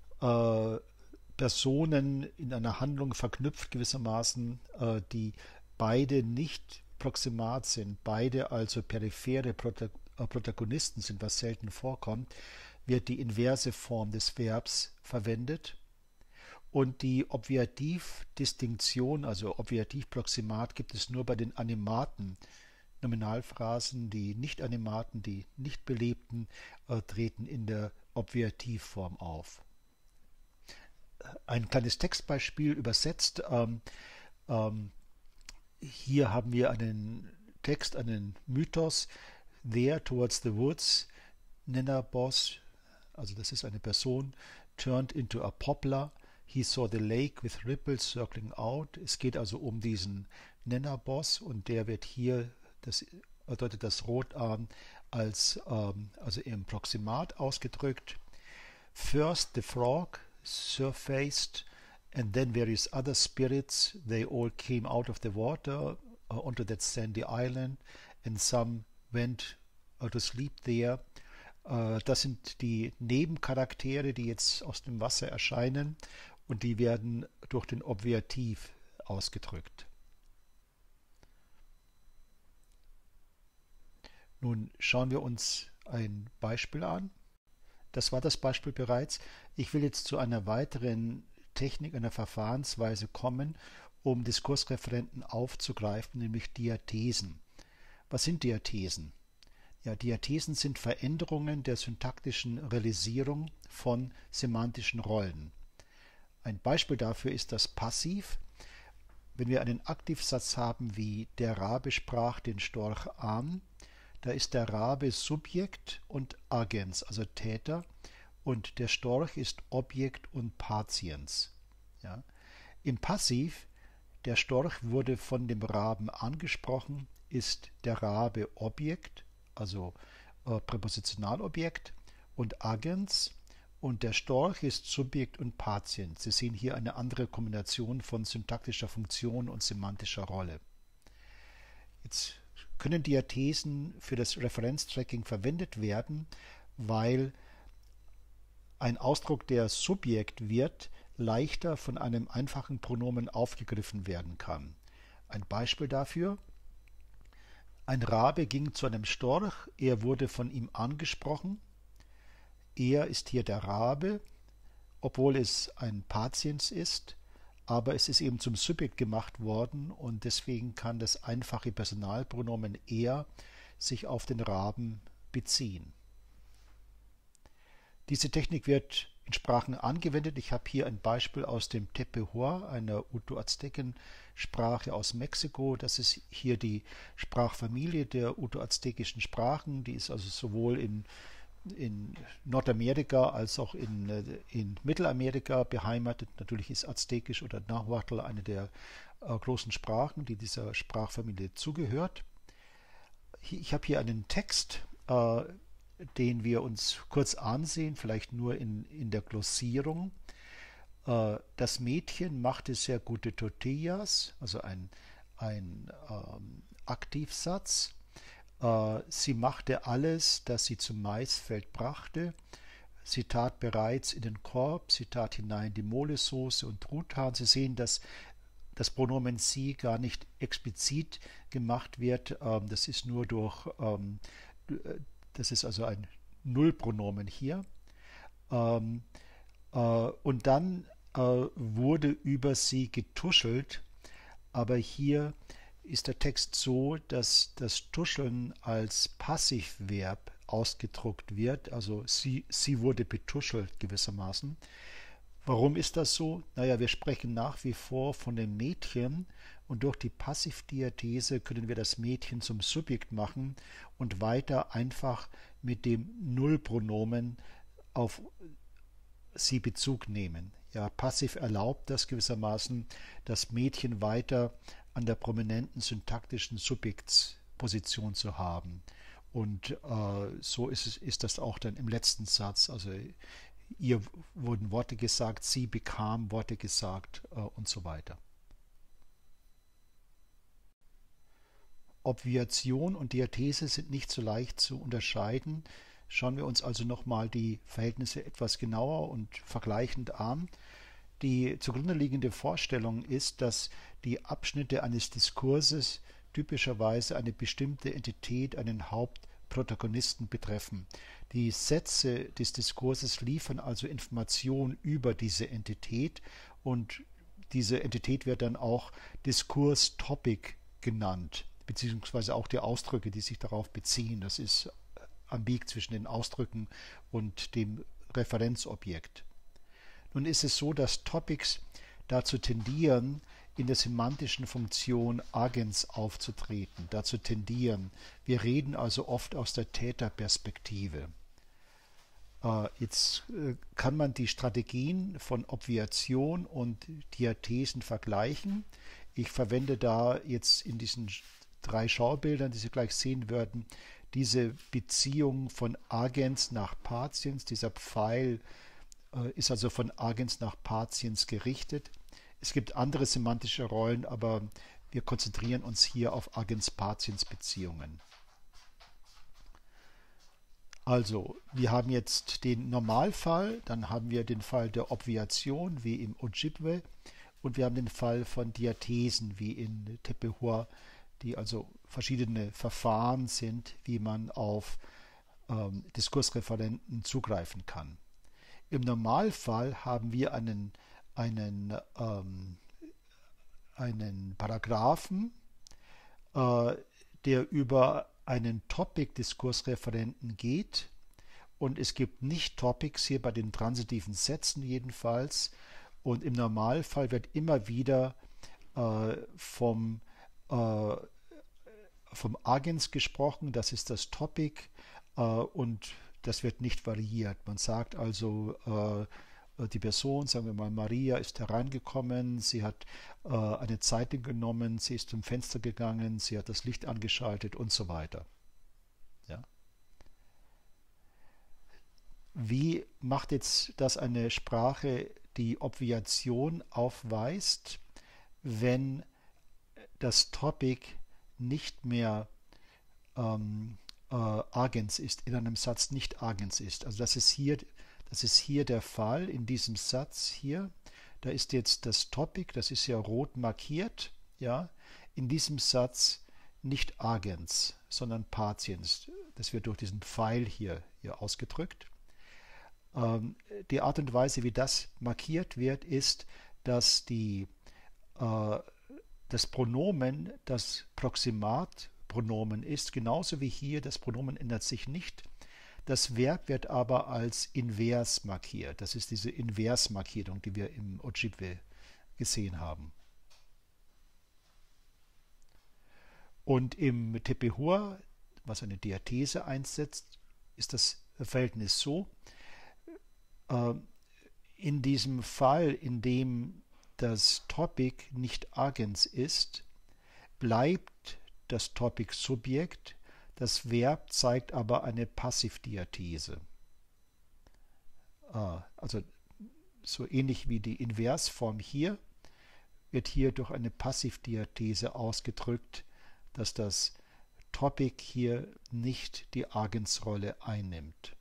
[SPEAKER 1] Personen in einer Handlung verknüpft, gewissermaßen, die beide nicht proximat sind, beide also periphere Protagonisten sind, was selten vorkommt, wird die inverse Form des Verbs verwendet. Und die Obviativdistinktion, also Obviativproximat, gibt es nur bei den animaten Nominalphrasen. Die Nicht-animaten, die nicht belebten, treten in der Obviativform auf. Ein kleines Textbeispiel übersetzt. Hier haben wir einen Text, einen Mythos. There towards the woods, Nenabos, also das ist eine Person, turned into a poplar. He saw the lake with ripples circling out. Es geht also um diesen Nenabos und der wird hier, das deutet das Rot an, als also im Proximat ausgedrückt. First the frog surfaced and then various other spirits, they all came out of the water onto that sandy island and some went to sleep there. Das sind die Nebencharaktere, die jetzt aus dem Wasser erscheinen und die werden durch den Obviativ ausgedrückt. Nun schauen wir uns ein Beispiel an. Das war das Beispiel bereits. Ich will jetzt zu einer weiteren Technik, einer Verfahrensweise kommen, um Diskursreferenten aufzugreifen, nämlich Diathesen. Was sind Diathesen? Ja, Diathesen sind Veränderungen der syntaktischen Realisierung von semantischen Rollen. Ein Beispiel dafür ist das Passiv. Wenn wir einen Aktivsatz haben wie der Rabe sprach den Storch an, da ist der Rabe Subjekt und Agens, also Täter, und der Storch ist Objekt und Patiens. Ja. Im Passiv, der Storch wurde von dem Raben angesprochen, ist der Rabe Objekt, also Präpositionalobjekt, und Agens, und der Storch ist Subjekt und Patiens. Sie sehen hier eine andere Kombination von syntaktischer Funktion und semantischer Rolle. Jetzt können Diathesen für das Referenztracking verwendet werden, weil ein Ausdruck, der Subjekt wird, leichter von einem einfachen Pronomen aufgegriffen werden kann. Ein Beispiel dafür: Ein Rabe ging zu einem Storch, er wurde von ihm angesprochen. Er ist hier der Rabe, obwohl es ein Patiens ist, aber es ist eben zum Subjekt gemacht worden und deswegen kann das einfache Personalpronomen er sich auf den Raben beziehen. Diese Technik wird in Sprachen angewendet. Ich habe hier ein Beispiel aus dem Tepehuar, einer Uto-Azteken-Sprache aus Mexiko. Das ist hier die Sprachfamilie der uto-aztekischen Sprachen. Die ist also sowohl in Nordamerika als auch in Mittelamerika beheimatet. Natürlich ist Aztekisch oder Nahuatl eine der großen Sprachen, die dieser Sprachfamilie zugehört. Ich habe hier einen Text, den wir uns kurz ansehen, vielleicht nur in der Glossierung. Das Mädchen machte sehr gute Tortillas, also ein Aktivsatz. Sie machte alles, das sie zum Maisfeld brachte. Sie tat bereits in den Korb, sie tat hinein die Molesauce und Truthahn. Sie sehen, dass das Pronomen sie gar nicht explizit gemacht wird. Das ist nur durch, das ist also ein Nullpronomen hier. Und dann wurde über sie getuschelt, aber hier ist der Text so, dass das Tuscheln als Passivverb ausgedruckt wird, also sie wurde betuschelt gewissermaßen. Warum ist das so? Naja, wir sprechen nach wie vor von dem Mädchen und durch die Passivdiathese können wir das Mädchen zum Subjekt machen und weiter einfach mit dem Nullpronomen auf sie Bezug nehmen. Ja, passiv erlaubt das gewissermaßen, das Mädchen weiter an der prominenten syntaktischen Subjektsposition zu haben. Und so ist das auch dann im letzten Satz. Also ihr wurden Worte gesagt, sie bekam Worte gesagt und so weiter. Obviation und Diathese sind nicht so leicht zu unterscheiden. Schauen wir uns also nochmal die Verhältnisse etwas genauer und vergleichend an. Die zugrunde liegende Vorstellung ist, dass die Abschnitte eines Diskurses typischerweise eine bestimmte Entität, einen Hauptprotagonisten betreffen. Die Sätze des Diskurses liefern also Informationen über diese Entität und diese Entität wird dann auch Diskurstopic genannt, beziehungsweise auch die Ausdrücke, die sich darauf beziehen. Das ist ambig zwischen den Ausdrücken und dem Referenzobjekt. Nun ist es so, dass Topics dazu tendieren, in der semantischen Funktion Agens aufzutreten, dazu tendieren. Wir reden also oft aus der Täterperspektive. Jetzt kann man die Strategien von Obviation und Diathesen vergleichen. Ich verwende da jetzt in diesen 3 Schaubildern, die Sie gleich sehen werden, diese Beziehung von Agens nach Patiens. Dieser Pfeil ist also von Agens nach Patiens gerichtet. Es gibt andere semantische Rollen, aber wir konzentrieren uns hier auf Agens-Patiens-Beziehungen. Also, wir haben jetzt den Normalfall, dann haben wir den Fall der Obviation wie im Ojibwe und wir haben den Fall von Diathesen wie in Tepehuar, die also verschiedene Verfahren sind, wie man auf Diskursreferenten zugreifen kann. Im Normalfall haben wir einen Paragraphen, der über einen Topic-Diskursreferenten geht und es gibt nicht Topics hier bei den transitiven Sätzen jedenfalls und im Normalfall wird immer wieder vom Agens gesprochen, das ist das Topic und das wird nicht variiert. Man sagt also, die Person, sagen wir mal Maria, ist hereingekommen, sie hat eine Zeitung genommen, sie ist zum Fenster gegangen, sie hat das Licht angeschaltet und so weiter. Ja. Wie macht jetzt das eine Sprache, die Obviation aufweist, wenn das Topic nicht mehr Agens ist, in einem Satz nicht Agens ist. Also das ist hier der Fall in diesem Satz hier. Da ist jetzt das Topic, das ist ja rot markiert, ja, in diesem Satz nicht Agens, sondern Patiens. Das wird durch diesen Pfeil hier ausgedrückt. Die Art und Weise, wie das markiert wird, ist, dass das Pronomen das Proximatpronomen ist, genauso wie hier, das Pronomen ändert sich nicht. Das Verb wird aber als invers markiert. Das ist diese Inversmarkierung, die wir im Ojibwe gesehen haben. Und im Tepehua, was eine Diathese einsetzt, ist das Verhältnis so, äh, in diesem Fall, in dem das Topic nicht Agens ist, bleibt das Topic Subjekt, das Verb zeigt aber eine Passivdiathese. Also so ähnlich wie die Inversform hier, wird hier durch eine Passivdiathese ausgedrückt, dass das Topic hier nicht die Agensrolle einnimmt.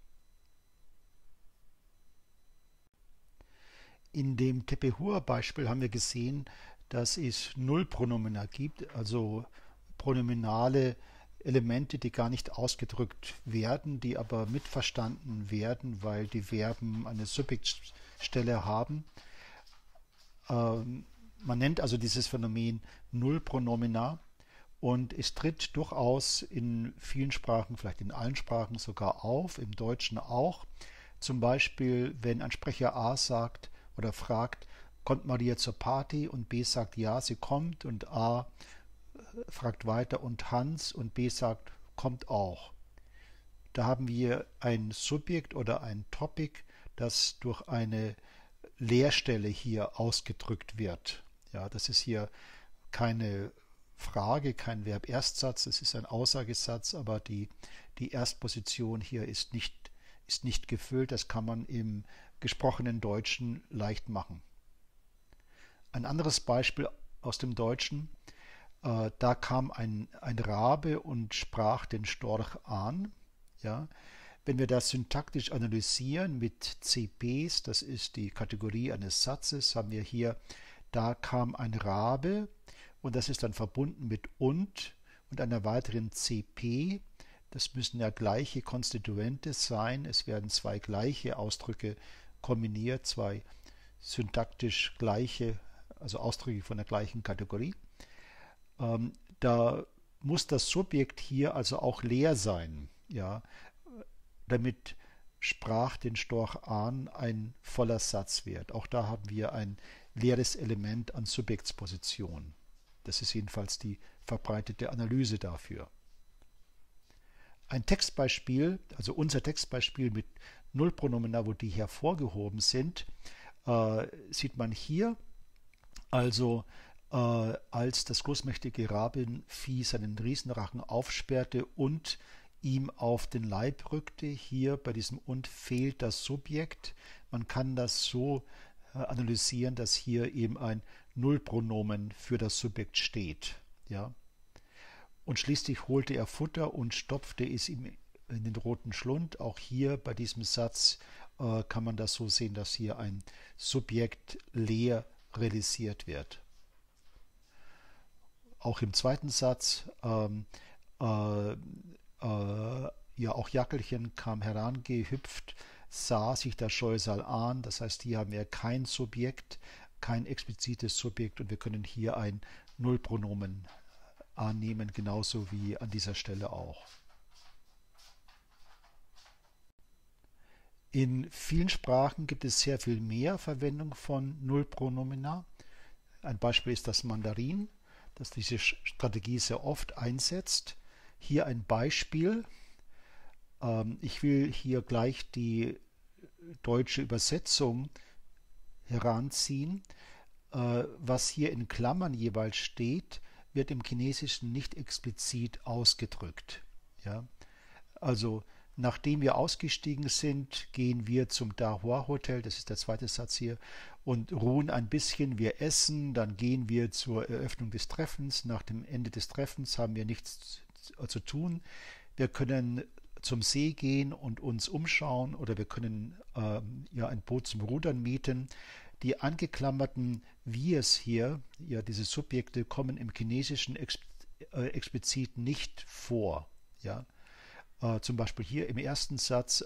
[SPEAKER 1] In dem Tepehua-Beispiel haben wir gesehen, dass es Nullpronomina gibt, also pronominale Elemente, die gar nicht ausgedrückt werden, die aber mitverstanden werden, weil die Verben eine Subjektstelle haben. Man nennt also dieses Phänomen Nullpronomina und es tritt durchaus in vielen Sprachen, vielleicht in allen Sprachen sogar auf, im Deutschen auch. Zum Beispiel, wenn ein Sprecher A sagt oder fragt, kommt Maria zur Party und B sagt ja, sie kommt und A fragt weiter und Hans und B sagt, kommt auch. Da haben wir ein Subjekt oder ein Topic, das durch eine Leerstelle hier ausgedrückt wird. Ja, das ist hier keine Frage, kein Verb-Erstsatz, es ist ein Aussagesatz, aber die Erstposition hier ist nicht gefüllt. Das kann man im gesprochenen Deutschen leicht machen. Ein anderes Beispiel aus dem Deutschen. Da kam ein Rabe und sprach den Storch an. Ja. Wenn wir das syntaktisch analysieren mit CPs, das ist die Kategorie eines Satzes, haben wir hier, da kam ein Rabe und das ist dann verbunden mit und einer weiteren CP. Das müssen ja gleiche Konstituente sein. Es werden zwei gleiche Ausdrücke kombiniert, zwei syntaktisch gleiche, also Ausdrücke von der gleichen Kategorie. Da muss das Subjekt hier also auch leer sein, ja, damit sprach den Storch an ein voller Satz wird. Auch da haben wir ein leeres Element an Subjektsposition. Das ist jedenfalls die verbreitete Analyse dafür. Ein Textbeispiel, also unser Textbeispiel mit Nullpronomina, wo die hervorgehoben sind, sieht man hier. Also als das großmächtige Rabenvieh seinen Riesenrachen aufsperrte und ihm auf den Leib rückte. Hier bei diesem und fehlt das Subjekt. Man kann das so analysieren, dass hier eben ein Nullpronomen für das Subjekt steht. Ja. Und schließlich holte er Futter und stopfte es ihm in den roten Schlund. Auch hier bei diesem Satz kann man das so sehen, dass hier ein Subjekt leer realisiert wird. Auch im zweiten Satz, ja, auch Jackelchen kam herangehüpft, sah sich das Scheusal an. Das heißt, hier haben wir kein Subjekt, kein explizites Subjekt und wir können hier ein Nullpronomen annehmen, genauso wie an dieser Stelle auch. In vielen Sprachen gibt es sehr viel mehr Verwendung von Nullpronomina. Ein Beispiel ist das Mandarin, das diese Strategie sehr oft einsetzt. Hier ein Beispiel. Ich will hier gleich die deutsche Übersetzung heranziehen. Was hier in Klammern jeweils steht, wird im Chinesischen nicht explizit ausgedrückt. Ja? Also nachdem wir ausgestiegen sind, gehen wir zum Dahua Hotel, das ist der zweite Satz hier, und ruhen ein bisschen, wir essen, dann gehen wir zur Eröffnung des Treffens. Nach dem Ende des Treffens haben wir nichts zu tun. Wir können zum See gehen und uns umschauen oder wir können ja ein Boot zum Rudern mieten. Die angeklammerten Wirs hier, ja diese Subjekte, kommen im Chinesischen explizit nicht vor. Ja. Zum Beispiel hier im ersten Satz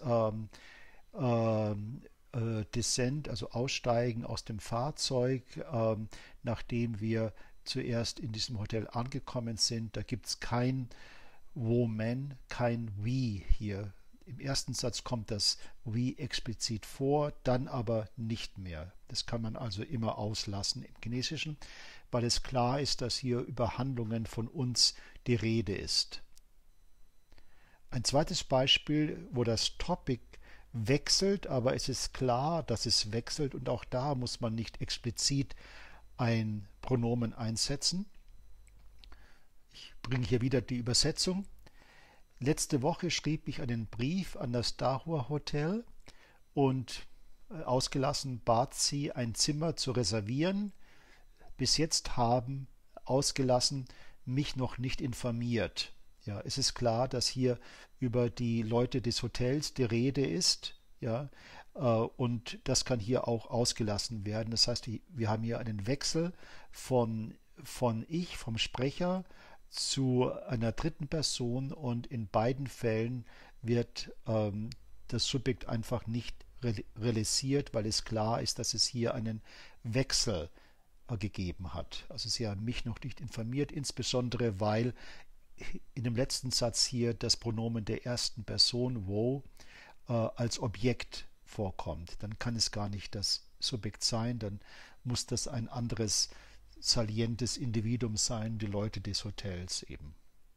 [SPEAKER 1] Descent, also Aussteigen aus dem Fahrzeug, nachdem wir zuerst in diesem Hotel angekommen sind. Da gibt es kein Woman, kein We hier im ersten Satz kommt das we explizit vor, dann aber nicht mehr. Das kann man also immer auslassen im Chinesischen, weil es klar ist, dass hier über Handlungen von uns die Rede ist. Ein zweites Beispiel, wo das Topic wechselt, aber es ist klar, dass es wechselt und auch da muss man nicht explizit ein Pronomen einsetzen. Ich bringe hier wieder die Übersetzung. Letzte Woche schrieb ich einen Brief an das Dahua Hotel und ausgelassen bat sie, ein Zimmer zu reservieren. Bis jetzt haben ausgelassen mich noch nicht informiert. Ja, es ist klar, dass hier über die Leute des Hotels die Rede ist, ja, und das kann hier auch ausgelassen werden. Das heißt, wir haben hier einen Wechsel vom Sprecher zu einer dritten Person und in beiden Fällen wird das Subjekt einfach nicht realisiert, weil es klar ist, dass es hier einen Wechsel gegeben hat. Also sie haben mich noch nicht informiert, insbesondere weil in dem letzten Satz hier das Pronomen der ersten Person wo als Objekt vorkommt. Dann kann es gar nicht das Subjekt sein, dann muss das ein anderes salientes Individuum sein, die Leute des Hotels eben.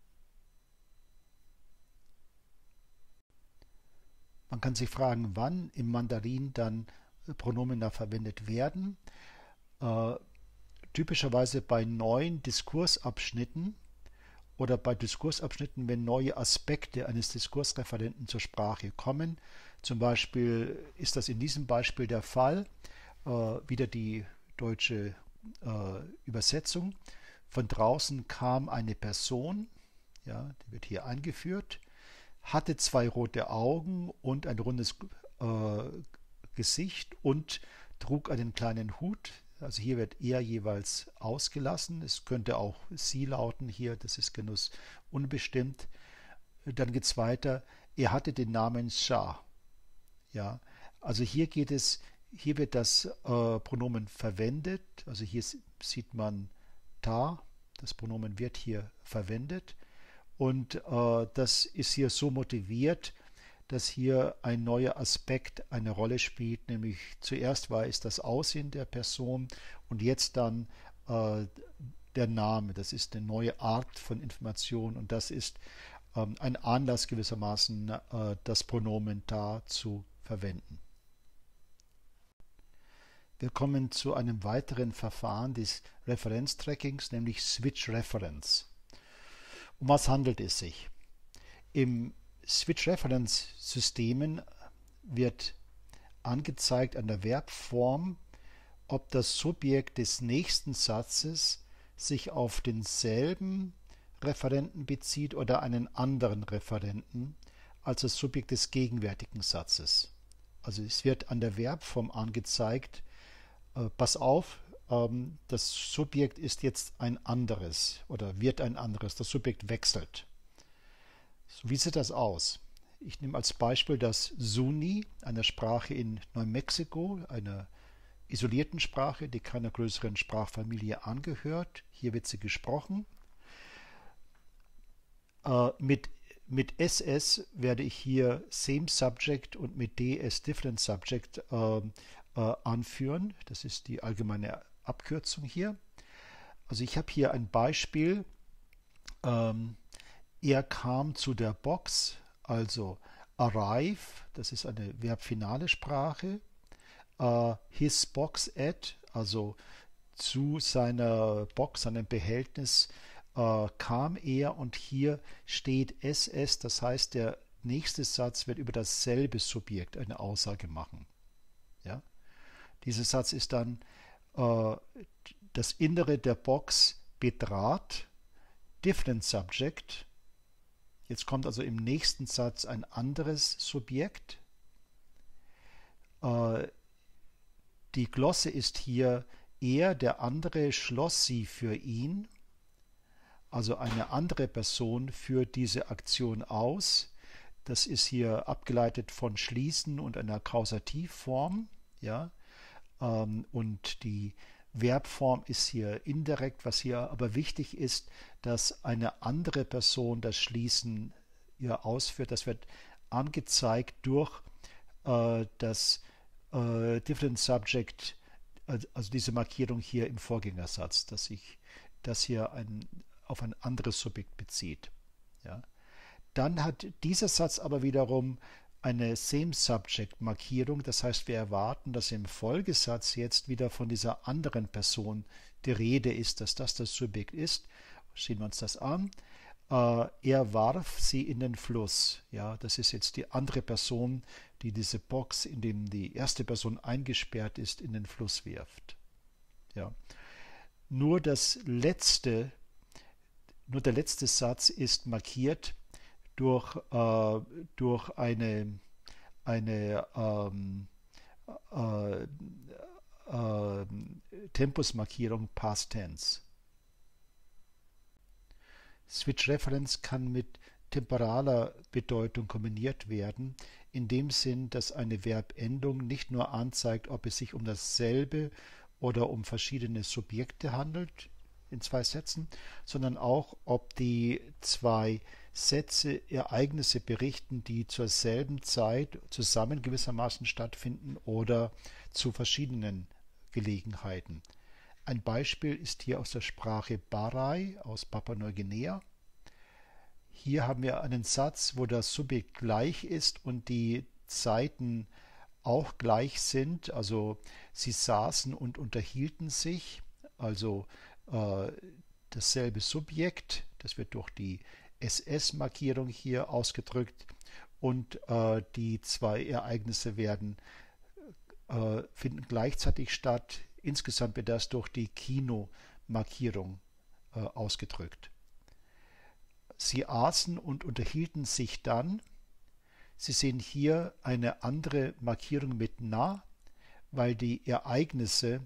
[SPEAKER 1] Man kann sich fragen, wann im Mandarin dann Pronomina verwendet werden. Typischerweise bei neuen Diskursabschnitten oder bei Diskursabschnitten, wenn neue Aspekte eines Diskursreferenten zur Sprache kommen. Zum Beispiel ist das in diesem Beispiel der Fall, wieder die deutsche Übersetzung. Von draußen kam eine Person, ja, die wird hier eingeführt, hatte zwei rote Augen und ein rundes Gesicht und trug einen kleinen Hut. Also hier wird er jeweils ausgelassen. Es könnte auch sie lauten hier, das ist Genuss unbestimmt. Dann geht es weiter. Er hatte den Namen Shah. Ja, also hier wird das Pronomen verwendet. Also hier sieht man ta. Das Pronomen wird hier verwendet. Und das ist hier so motiviert, dass hier ein neuer Aspekt eine Rolle spielt, nämlich zuerst war es das Aussehen der Person und jetzt dann der Name. Das ist eine neue Art von Information und das ist ein Anlass gewissermaßen, das Pronomen da zu verwenden. Wir kommen zu einem weiteren Verfahren des Referenztrackings, nämlich Switch Reference. Um was handelt es sich? Im Switch-Reference-Systemen wird angezeigt an der Verbform, ob das Subjekt des nächsten Satzes sich auf denselben Referenten bezieht oder einen anderen Referenten als das Subjekt des gegenwärtigen Satzes. Also es wird an der Verbform angezeigt, pass auf, das Subjekt ist jetzt ein anderes oder wird ein anderes, das Subjekt wechselt. So, wie sieht das aus? Ich nehme als Beispiel das Zuni, eine Sprache in Neumexiko, einer isolierten Sprache, die keiner größeren Sprachfamilie angehört. Hier wird sie gesprochen. Mit SS werde ich hier Same Subject und mit DS Different Subject anführen. Das ist die allgemeine Abkürzung hier. Also ich habe hier ein Beispiel. Er kam zu der Box, also arrive, das ist eine verbfinale Sprache. His box at, also zu seiner Box, seinem Behältnis kam er und hier steht SS, das heißt der nächste Satz wird über dasselbe Subjekt eine Aussage machen. Ja? Dieser Satz ist dann das Innere der Box betrat, different subject. Jetzt kommt also im nächsten Satz ein anderes Subjekt. Die Glosse ist hier er, der andere schloss sie für ihn. Also eine andere Person führt diese Aktion aus. Das ist hier abgeleitet von schließen und einer Kausativform. Ja? Und die Verbform ist hier indirekt, was hier aber wichtig ist, dass eine andere Person das Schließen ja ausführt. Das wird angezeigt durch das Different Subject, also diese Markierung hier im Vorgängersatz, dass sich das hier auf ein anderes Subjekt bezieht. Ja. Dann hat dieser Satz aber wiederum eine Same-Subject-Markierung, das heißt, wir erwarten, dass im Folgesatz jetzt wieder von dieser anderen Person die Rede ist, dass das Subjekt ist. Sehen wir uns das an. Er warf sie in den Fluss. Ja, das ist jetzt die andere Person, die diese Box, in dem die erste Person eingesperrt ist, in den Fluss wirft. Ja. Nur der letzte Satz ist markiert durch eine Tempusmarkierung Past Tense. Switch Reference kann mit temporaler Bedeutung kombiniert werden, in dem Sinn, dass eine Verbendung nicht nur anzeigt, ob es sich um dasselbe oder um verschiedene Subjekte handelt, in zwei Sätzen, sondern auch, ob die zwei Sätze Ereignisse berichten, die zur selben Zeit zusammen gewissermaßen stattfinden oder zu verschiedenen Gelegenheiten. Ein Beispiel ist hier aus der Sprache Barai aus Papua-Neuguinea. Hier haben wir einen Satz, wo das Subjekt gleich ist und die Zeiten auch gleich sind. Also sie saßen und unterhielten sich, also dasselbe Subjekt, das wird durch die SS-Markierung hier ausgedrückt, und die zwei Ereignisse finden gleichzeitig statt. Insgesamt wird das durch die Kino-Markierung ausgedrückt. Sie aßen und unterhielten sich dann. Sie sehen hier eine andere Markierung mit na, weil die Ereignisse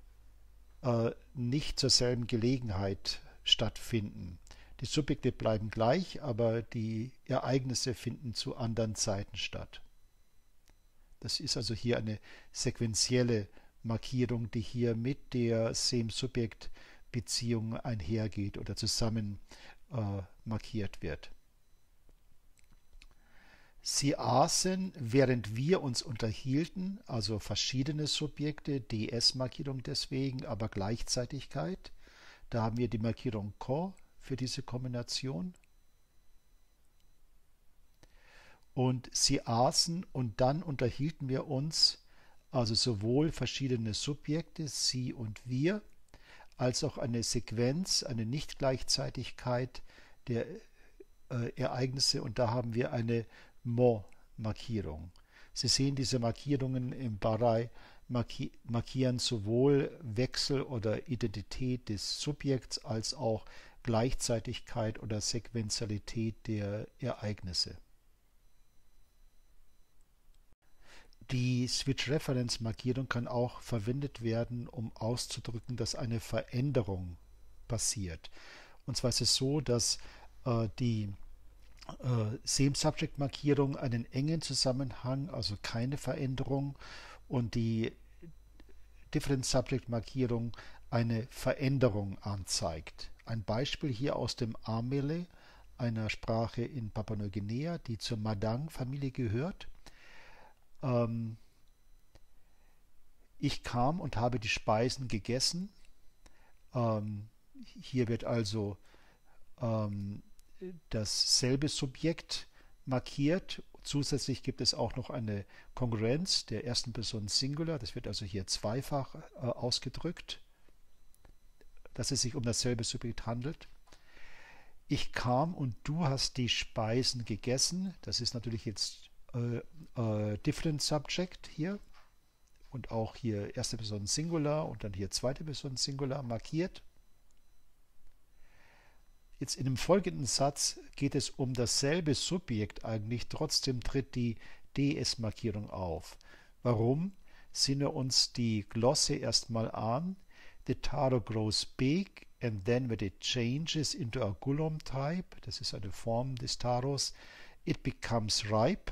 [SPEAKER 1] nicht zur selben Gelegenheit stattfinden. Die Subjekte bleiben gleich, aber die Ereignisse finden zu anderen Zeiten statt. Das ist also hier eine sequentielle Markierung, die hier mit der Same-Subjekt-Beziehung einhergeht oder zusammen markiert wird. Sie aßen, während wir uns unterhielten, also verschiedene Subjekte, DS-Markierung deswegen, aber Gleichzeitigkeit. Da haben wir die Markierung ko für diese Kombination. Und sie aßen und dann unterhielten wir uns, also sowohl verschiedene Subjekte, sie und wir, als auch eine Sequenz, eine Nichtgleichzeitigkeit der Ereignisse, und da haben wir eine Mo-Markierung. Sie sehen, diese Markierungen im Barai markieren sowohl Wechsel oder Identität des Subjekts als auch Gleichzeitigkeit oder Sequenzialität der Ereignisse. Die Switch-Reference-Markierung kann auch verwendet werden, um auszudrücken, dass eine Veränderung passiert. Und zwar ist es so, dass die Same-Subject-Markierung einen engen Zusammenhang, also keine Veränderung, und die Different-Subject-Markierung eine Veränderung anzeigt. Ein Beispiel hier aus dem Amele, einer Sprache in Papua-Neuguinea, die zur Madang-Familie gehört. Ich kam und habe die Speisen gegessen. Hier wird also dasselbe Subjekt markiert. Zusätzlich gibt es auch noch eine Kongruenz der ersten Person Singular. Das wird also hier zweifach ausgedrückt, dass es sich um dasselbe Subjekt handelt. Ich kam und du hast die Speisen gegessen. Das ist natürlich jetzt Different Subject hier. Und auch hier erste Person Singular und dann hier zweite Person Singular markiert. Jetzt in dem folgenden Satz geht es um dasselbe Subjekt eigentlich, trotzdem tritt die DS-Markierung auf. Warum? Sehen wir uns die Glosse erstmal an. The taro grows big and then when it changes into a Gulom type, das ist eine Form des Taros, it becomes ripe.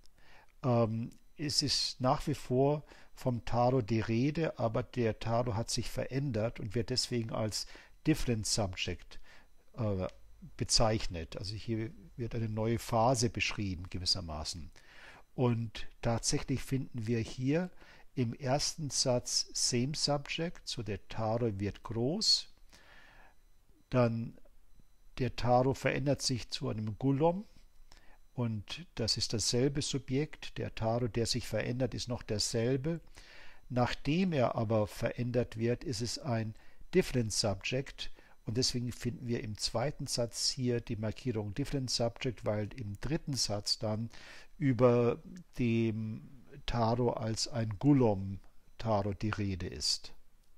[SPEAKER 1] Es ist nach wie vor vom Taro die Rede, aber der Taro hat sich verändert und wird deswegen als Different Subject bezeichnet. Also hier wird eine neue Phase beschrieben gewissermaßen. Und tatsächlich finden wir hier im ersten Satz same subject, so der Taro wird groß, dann der Taro verändert sich zu einem Gulom und das ist dasselbe Subjekt. Der Taro, der sich verändert, ist noch derselbe. Nachdem er aber verändert wird, ist es ein different subject und deswegen finden wir im zweiten Satz hier die Markierung different subject, weil im dritten Satz dann über dem Taro als ein Gulom Taro die Rede ist.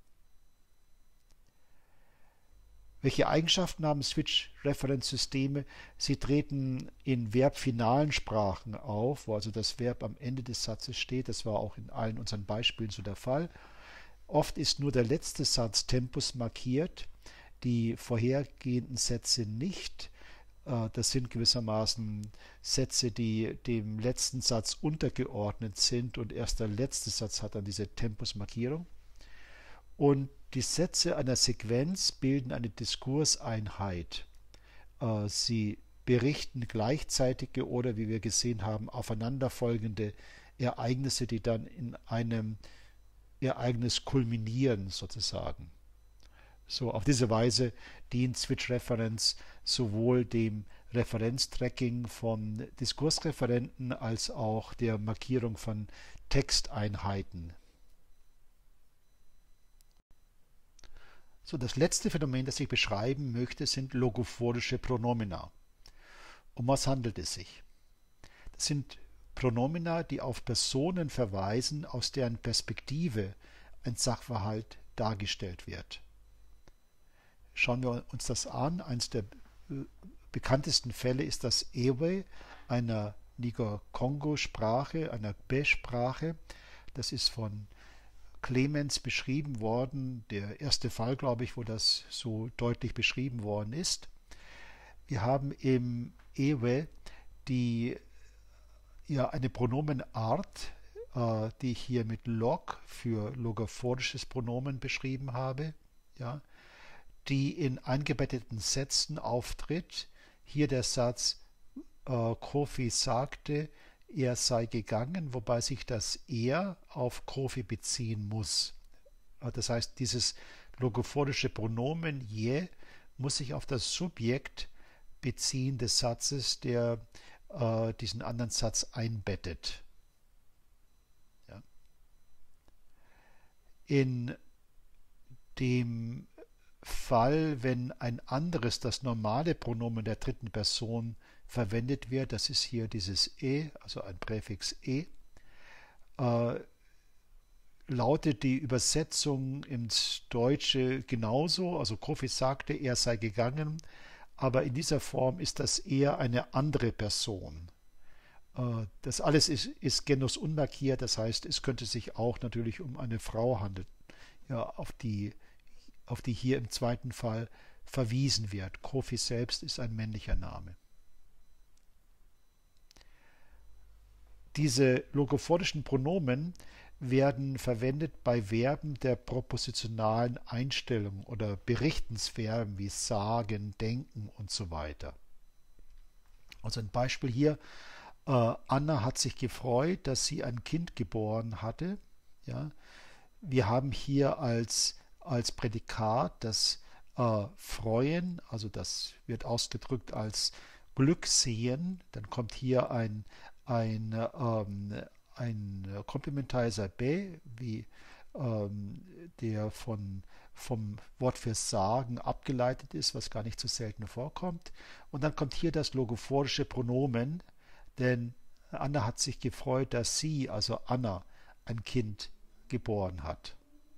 [SPEAKER 1] Welche Eigenschaften haben Switch-Reference-Systeme? Sie treten in verbfinalen Sprachen auf, wo also das Verb am Ende des Satzes steht. Das war auch in allen unseren Beispielen so der Fall. Oft ist nur der letzte Satz Tempus markiert, die vorhergehenden Sätze nicht. Das sind gewissermaßen Sätze, die dem letzten Satz untergeordnet sind und erst der letzte Satz hat dann diese Tempusmarkierung. Und die Sätze einer Sequenz bilden eine Diskurseinheit. Sie berichten gleichzeitige oder, wie wir gesehen haben, aufeinanderfolgende Ereignisse, die dann in einem Ereignis kulminieren sozusagen. So, auf diese Weise dient Switch Reference sowohl dem Referenztracking von Diskursreferenten als auch der Markierung von Texteinheiten. So, das letzte Phänomen, das ich beschreiben möchte, sind logophorische Pronomina. Um was handelt es sich? Das sind Pronomina, die auf Personen verweisen, aus deren Perspektive ein Sachverhalt dargestellt wird. Schauen wir uns das an. Eines der bekanntesten Fälle ist das Ewe, einer Niger-Kongo-Sprache, einer Be-Sprache. Das ist von Clemens beschrieben worden, der erste Fall, glaube ich, wo das so deutlich beschrieben worden ist. Wir haben im Ewe eine Pronomenart, die ich hier mit log für logophorisches Pronomen beschrieben habe, ja, die in eingebetteten Sätzen auftritt. Hier der Satz, Kofi sagte, er sei gegangen, wobei sich das er auf Kofi beziehen muss. Das heißt, dieses logophorische Pronomen je muss sich auf das Subjekt beziehen des Satzes, der diesen anderen Satz einbettet. Ja. In dem Fall, wenn ein anderes, das normale Pronomen der dritten Person verwendet wird, das ist hier dieses e, also ein Präfix e, lautet die Übersetzung ins Deutsche genauso, also Kofi sagte, er sei gegangen, aber in dieser Form ist das eher eine andere Person. Das alles ist Genus unmarkiert, das heißt, es könnte sich auch natürlich um eine Frau handeln, ja, auf die hier im zweiten Fall verwiesen wird. Kofi selbst ist ein männlicher Name. Diese logophonischen Pronomen werden verwendet bei Verben der propositionalen Einstellung oder Berichtensverben wie sagen, denken und so weiter. Also ein Beispiel hier, Anna hat sich gefreut, dass sie ein Kind geboren hatte. Ja, wir haben hier als Prädikat das freuen, also das wird ausgedrückt als Glück sehen, dann kommt hier ein Komplementarizer B, wie der vom Wort für sagen abgeleitet ist, was gar nicht so selten vorkommt. Und dann kommt hier das logophorische Pronomen, denn Anna hat sich gefreut, dass sie, also Anna, ein Kind geboren hat.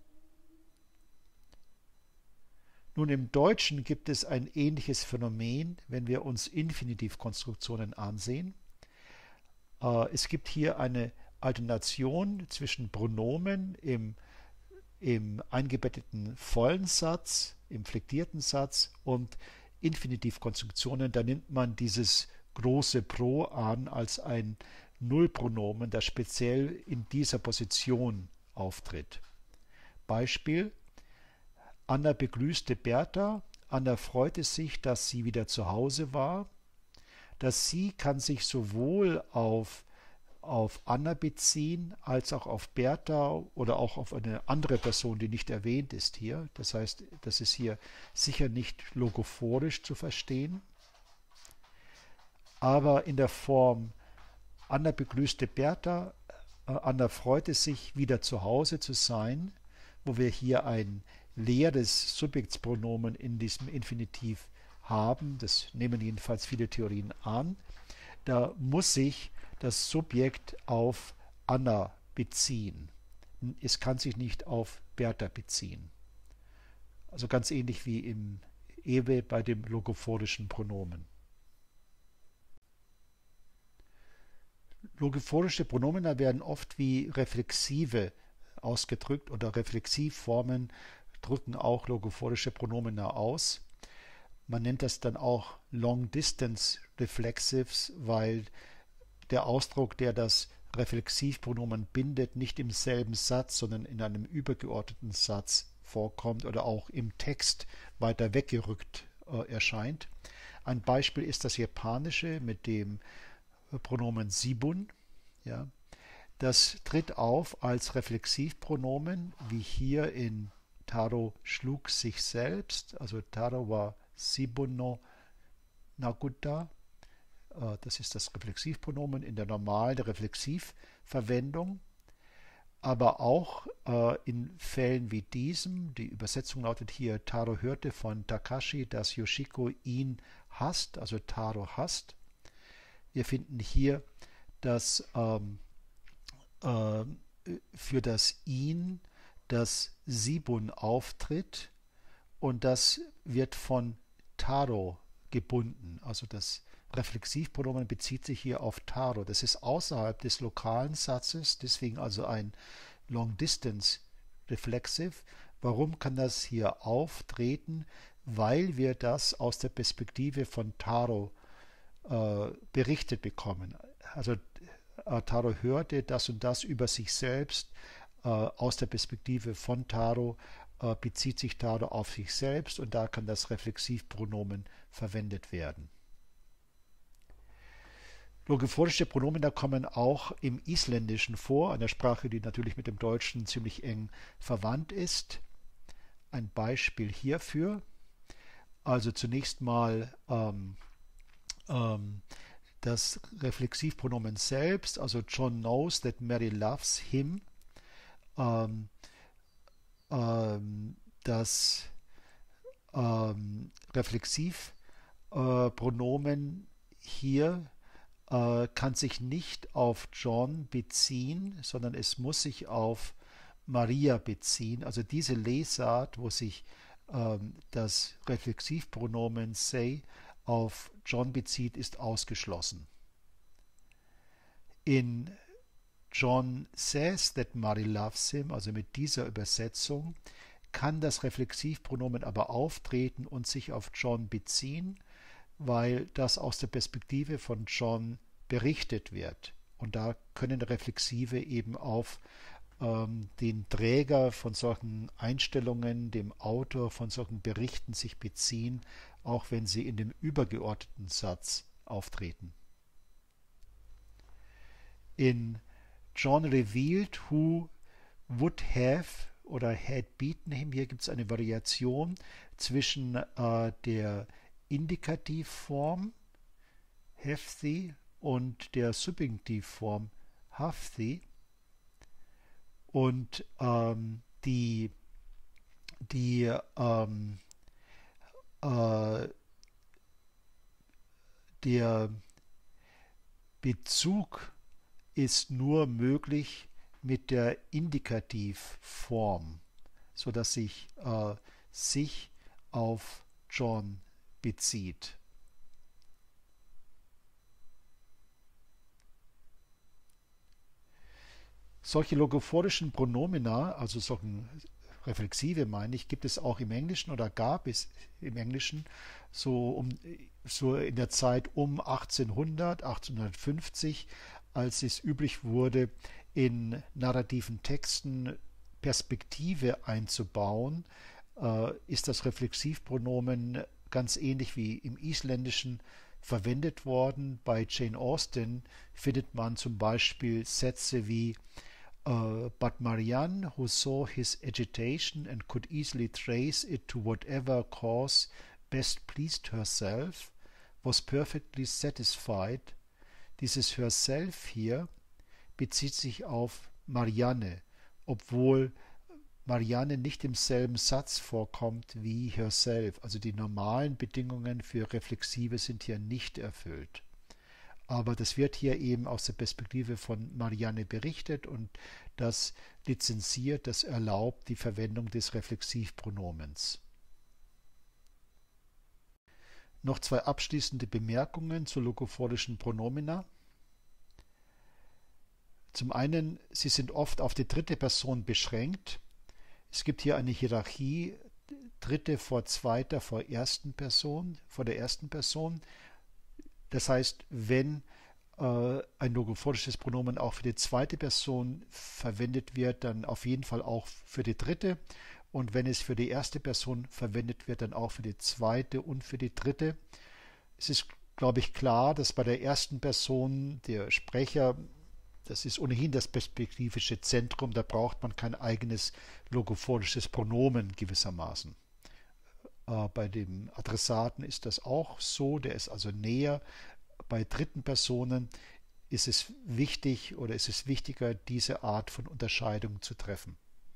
[SPEAKER 1] Nun, im Deutschen gibt es ein ähnliches Phänomen, wenn wir uns Infinitivkonstruktionen ansehen. Es gibt hier eine Alternation zwischen Pronomen im eingebetteten vollen Satz, im flektierten Satz und Infinitivkonstruktionen. Da nimmt man dieses große Pro an als ein Nullpronomen, das speziell in dieser Position auftritt. Beispiel: Anna begrüßte Bertha, Anna freute sich, dass sie wieder zu Hause war. Das Sie kann sich sowohl auf Anna beziehen, als auch auf Bertha oder auch auf eine andere Person, die nicht erwähnt ist hier. Das heißt, das ist hier sicher nicht logophorisch zu verstehen. Aber in der Form Anna begrüßte Bertha, Anna freute sich, wieder zu Hause zu sein, wo wir hier ein leeres Subjektspronomen in diesem Infinitiv haben. Das nehmen jedenfalls viele Theorien an. Da muss sich das Subjekt auf Anna beziehen. Es kann sich nicht auf Bertha beziehen. Also ganz ähnlich wie im Ewe bei dem logophorischen Pronomen. Logophorische Pronomina werden oft wie reflexive ausgedrückt oder Reflexivformen drücken auch logophorische Pronomina aus. Man nennt das dann auch Long Distance Reflexives, weil der Ausdruck, der das Reflexivpronomen bindet, nicht im selben Satz, sondern in einem übergeordneten Satz vorkommt oder auch im Text weiter weggerückt erscheint. Ein Beispiel ist das Japanische mit dem Pronomen Sibun. Ja. Das tritt auf als Reflexivpronomen, wie hier in Taro schlug sich selbst, also Taro wa Sibun no Naguta. Das ist das Reflexivpronomen in der normalen Reflexivverwendung. Aber auch in Fällen wie diesem, die Übersetzung lautet hier, Taro hörte von Takashi, dass Yoshiko ihn hasst, also Taro hasst. Wir finden hier, dass für das ihn das Sibun auftritt und das wird von Taro gebunden. Also das Reflexivpronomen bezieht sich hier auf Taro. Das ist außerhalb des lokalen Satzes, deswegen also ein Long Distance Reflexive. Warum kann das hier auftreten? Weil wir das aus der Perspektive von Taro berichtet bekommen. Also Taro hörte das und das über sich selbst aus der Perspektive von Taro, bezieht sich Taro auf sich selbst und da kann das Reflexivpronomen verwendet werden. Logophorische Pronomina kommen auch im Isländischen vor, einer Sprache, die natürlich mit dem Deutschen ziemlich eng verwandt ist. Ein Beispiel hierfür. Also zunächst mal das Reflexivpronomen selbst, also John knows that Mary loves him. Das Reflexivpronomen hier kann sich nicht auf John beziehen, sondern es muss sich auf Maria beziehen. Also diese Lesart, wo sich das Reflexivpronomen say auf John bezieht, ist ausgeschlossen. In John says that Mary loves him, also mit dieser Übersetzung, kann das Reflexivpronomen aber auftreten und sich auf John beziehen, weil das aus der Perspektive von John berichtet wird. Und da können Reflexive eben auf den Träger von solchen Einstellungen, dem Autor von solchen Berichten sich beziehen, auch wenn sie in dem übergeordneten Satz auftreten. In John revealed who would have oder had beaten him, hier gibt es eine Variation zwischen der Indikativform have thee und der Subjunktivform have thee. Und der Bezug ist nur möglich mit der Indikativform, sodass sich auf John bezieht. Solche logophorischen Pronomina, also solchen Reflexive meine ich, gibt es auch im Englischen oder gab es im Englischen so in der Zeit um 1800, 1850, als es üblich wurde, in narrativen Texten Perspektive einzubauen, ist das Reflexivpronomen ganz ähnlich wie im Isländischen verwendet worden. Bei Jane Austen findet man zum Beispiel Sätze wie But Marianne, who saw his agitation and could easily trace it to whatever cause best pleased herself, was perfectly satisfied. Dieses herself hier bezieht sich auf Marianne, obwohl Marianne nicht im selben Satz vorkommt wie herself. Also die normalen Bedingungen für Reflexive sind hier nicht erfüllt. Aber das wird hier eben aus der Perspektive von Marianne berichtet und das lizenziert, das erlaubt die Verwendung des Reflexivpronomens. Noch zwei abschließende Bemerkungen zu logophorischen Pronomina. Zum einen, sie sind oft auf die dritte Person beschränkt. Es gibt hier eine Hierarchie, dritte vor zweiter vor ersten Person, vor der ersten Person. Das heißt, wenn ein logophorisches Pronomen auch für die zweite Person verwendet wird, dann auf jeden Fall auch für die dritte. Und wenn es für die erste Person verwendet wird, dann auch für die zweite und für die dritte. Es ist, glaube ich, klar, dass bei der ersten Person der Sprecher, das ist ohnehin das perspektivische Zentrum, da braucht man kein eigenes logophorisches Pronomen gewissermaßen. Bei dem Adressaten ist das auch so, der ist also näher. Bei dritten Personen ist es wichtig oder ist es wichtiger, diese Art von Unterscheidung zu treffen.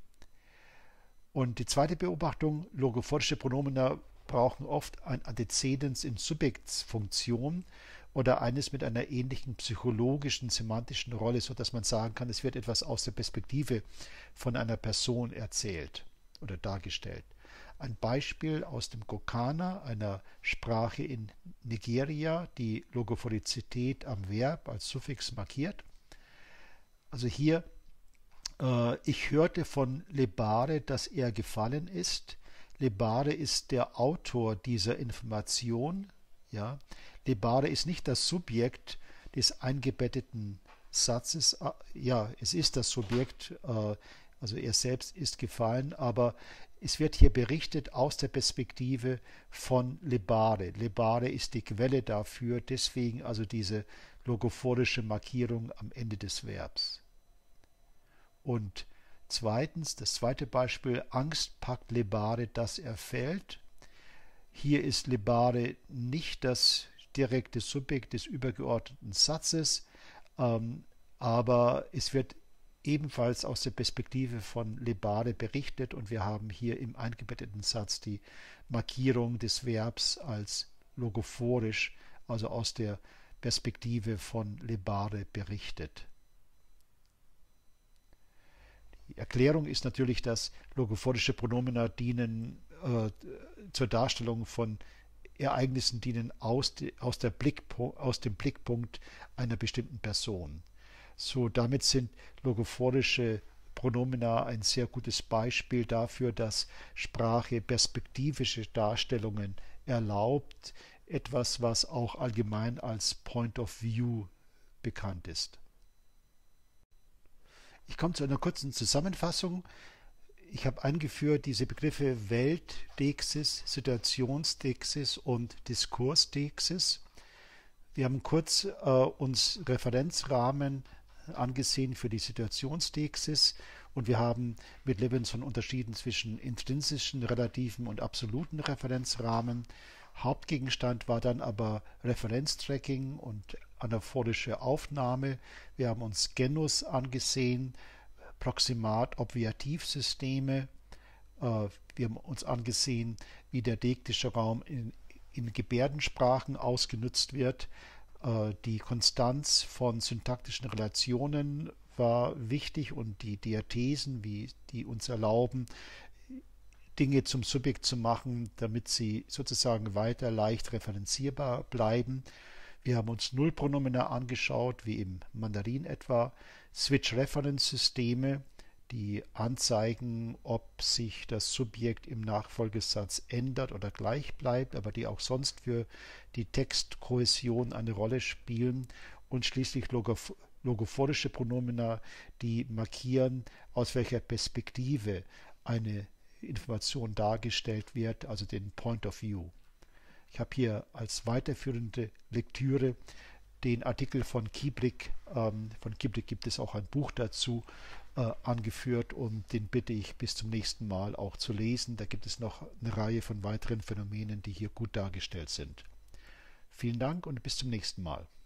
[SPEAKER 1] Und die zweite Beobachtung, logophorische Pronomina brauchen oft ein Antezedens in Subjektsfunktion oder eines mit einer ähnlichen psychologischen, semantischen Rolle, sodass man sagen kann, es wird etwas aus der Perspektive von einer Person erzählt oder dargestellt. Ein Beispiel aus dem Gokana, einer Sprache in Nigeria, die Logophorizität am Verb als Suffix markiert. Also hier, ich hörte von Lebare, dass er gefallen ist. Lebare ist der Autor dieser Information. Ja. Lebare ist nicht das Subjekt des eingebetteten Satzes. Ja, es ist das Subjekt, also er selbst ist gefallen, aber es wird hier berichtet aus der Perspektive von Lebare. Lebare ist die Quelle dafür, deswegen also diese logophorische Markierung am Ende des Verbs. Und zweitens, das zweite Beispiel, Angst packt Lebare, dass er fällt. Hier ist Lebare nicht das direkte Subjekt des übergeordneten Satzes, aber es wird ebenfalls aus der Perspektive von Lebare berichtet und wir haben hier im eingebetteten Satz die Markierung des Verbs als logophorisch, also aus der Perspektive von Lebare berichtet. Die Erklärung ist natürlich, dass logophorische Pronomina dienen zur Darstellung von Ereignissen, dienen aus dem Blickpunkt einer bestimmten Person. So, damit sind logophorische Pronomina ein sehr gutes Beispiel dafür, dass Sprache perspektivische Darstellungen erlaubt, etwas, was auch allgemein als Point of View bekannt ist. Ich komme zu einer kurzen Zusammenfassung. Ich habe eingeführt diese Begriffe Weltdexis, Situationsdexis und Diskursdexis. Wir haben kurz uns Referenzrahmen angesehen für die Situationsdexis und wir haben mit Levinson unterschieden zwischen intrinsischen, relativen und absoluten Referenzrahmen. Hauptgegenstand war dann aber Referenztracking und anaphorische Aufnahme. Wir haben uns Genus angesehen, Proximat-Obviativsysteme. Wir haben uns angesehen, wie der deiktische Raum in Gebärdensprachen ausgenutzt wird. Die Konstanz von syntaktischen Relationen war wichtig und die Diathesen, die uns erlauben, Dinge zum Subjekt zu machen, damit sie sozusagen weiter leicht referenzierbar bleiben. Wir haben uns Nullpronomina angeschaut, wie im Mandarin etwa, Switch-Reference-Systeme, die anzeigen, ob sich das Subjekt im Nachfolgesatz ändert oder gleich bleibt, aber die auch sonst für die Textkohäsion eine Rolle spielen und schließlich logophorische Pronomina, die markieren, aus welcher Perspektive eine die Information dargestellt wird, also den Point of View. Ich habe hier als weiterführende Lektüre den Artikel von Kiebrich, von Kiebrich gibt es auch ein Buch dazu, angeführt, und den bitte ich bis zum nächsten Mal auch zu lesen. Da gibt es noch eine Reihe von weiteren Phänomenen, die hier gut dargestellt sind. Vielen Dank und bis zum nächsten Mal.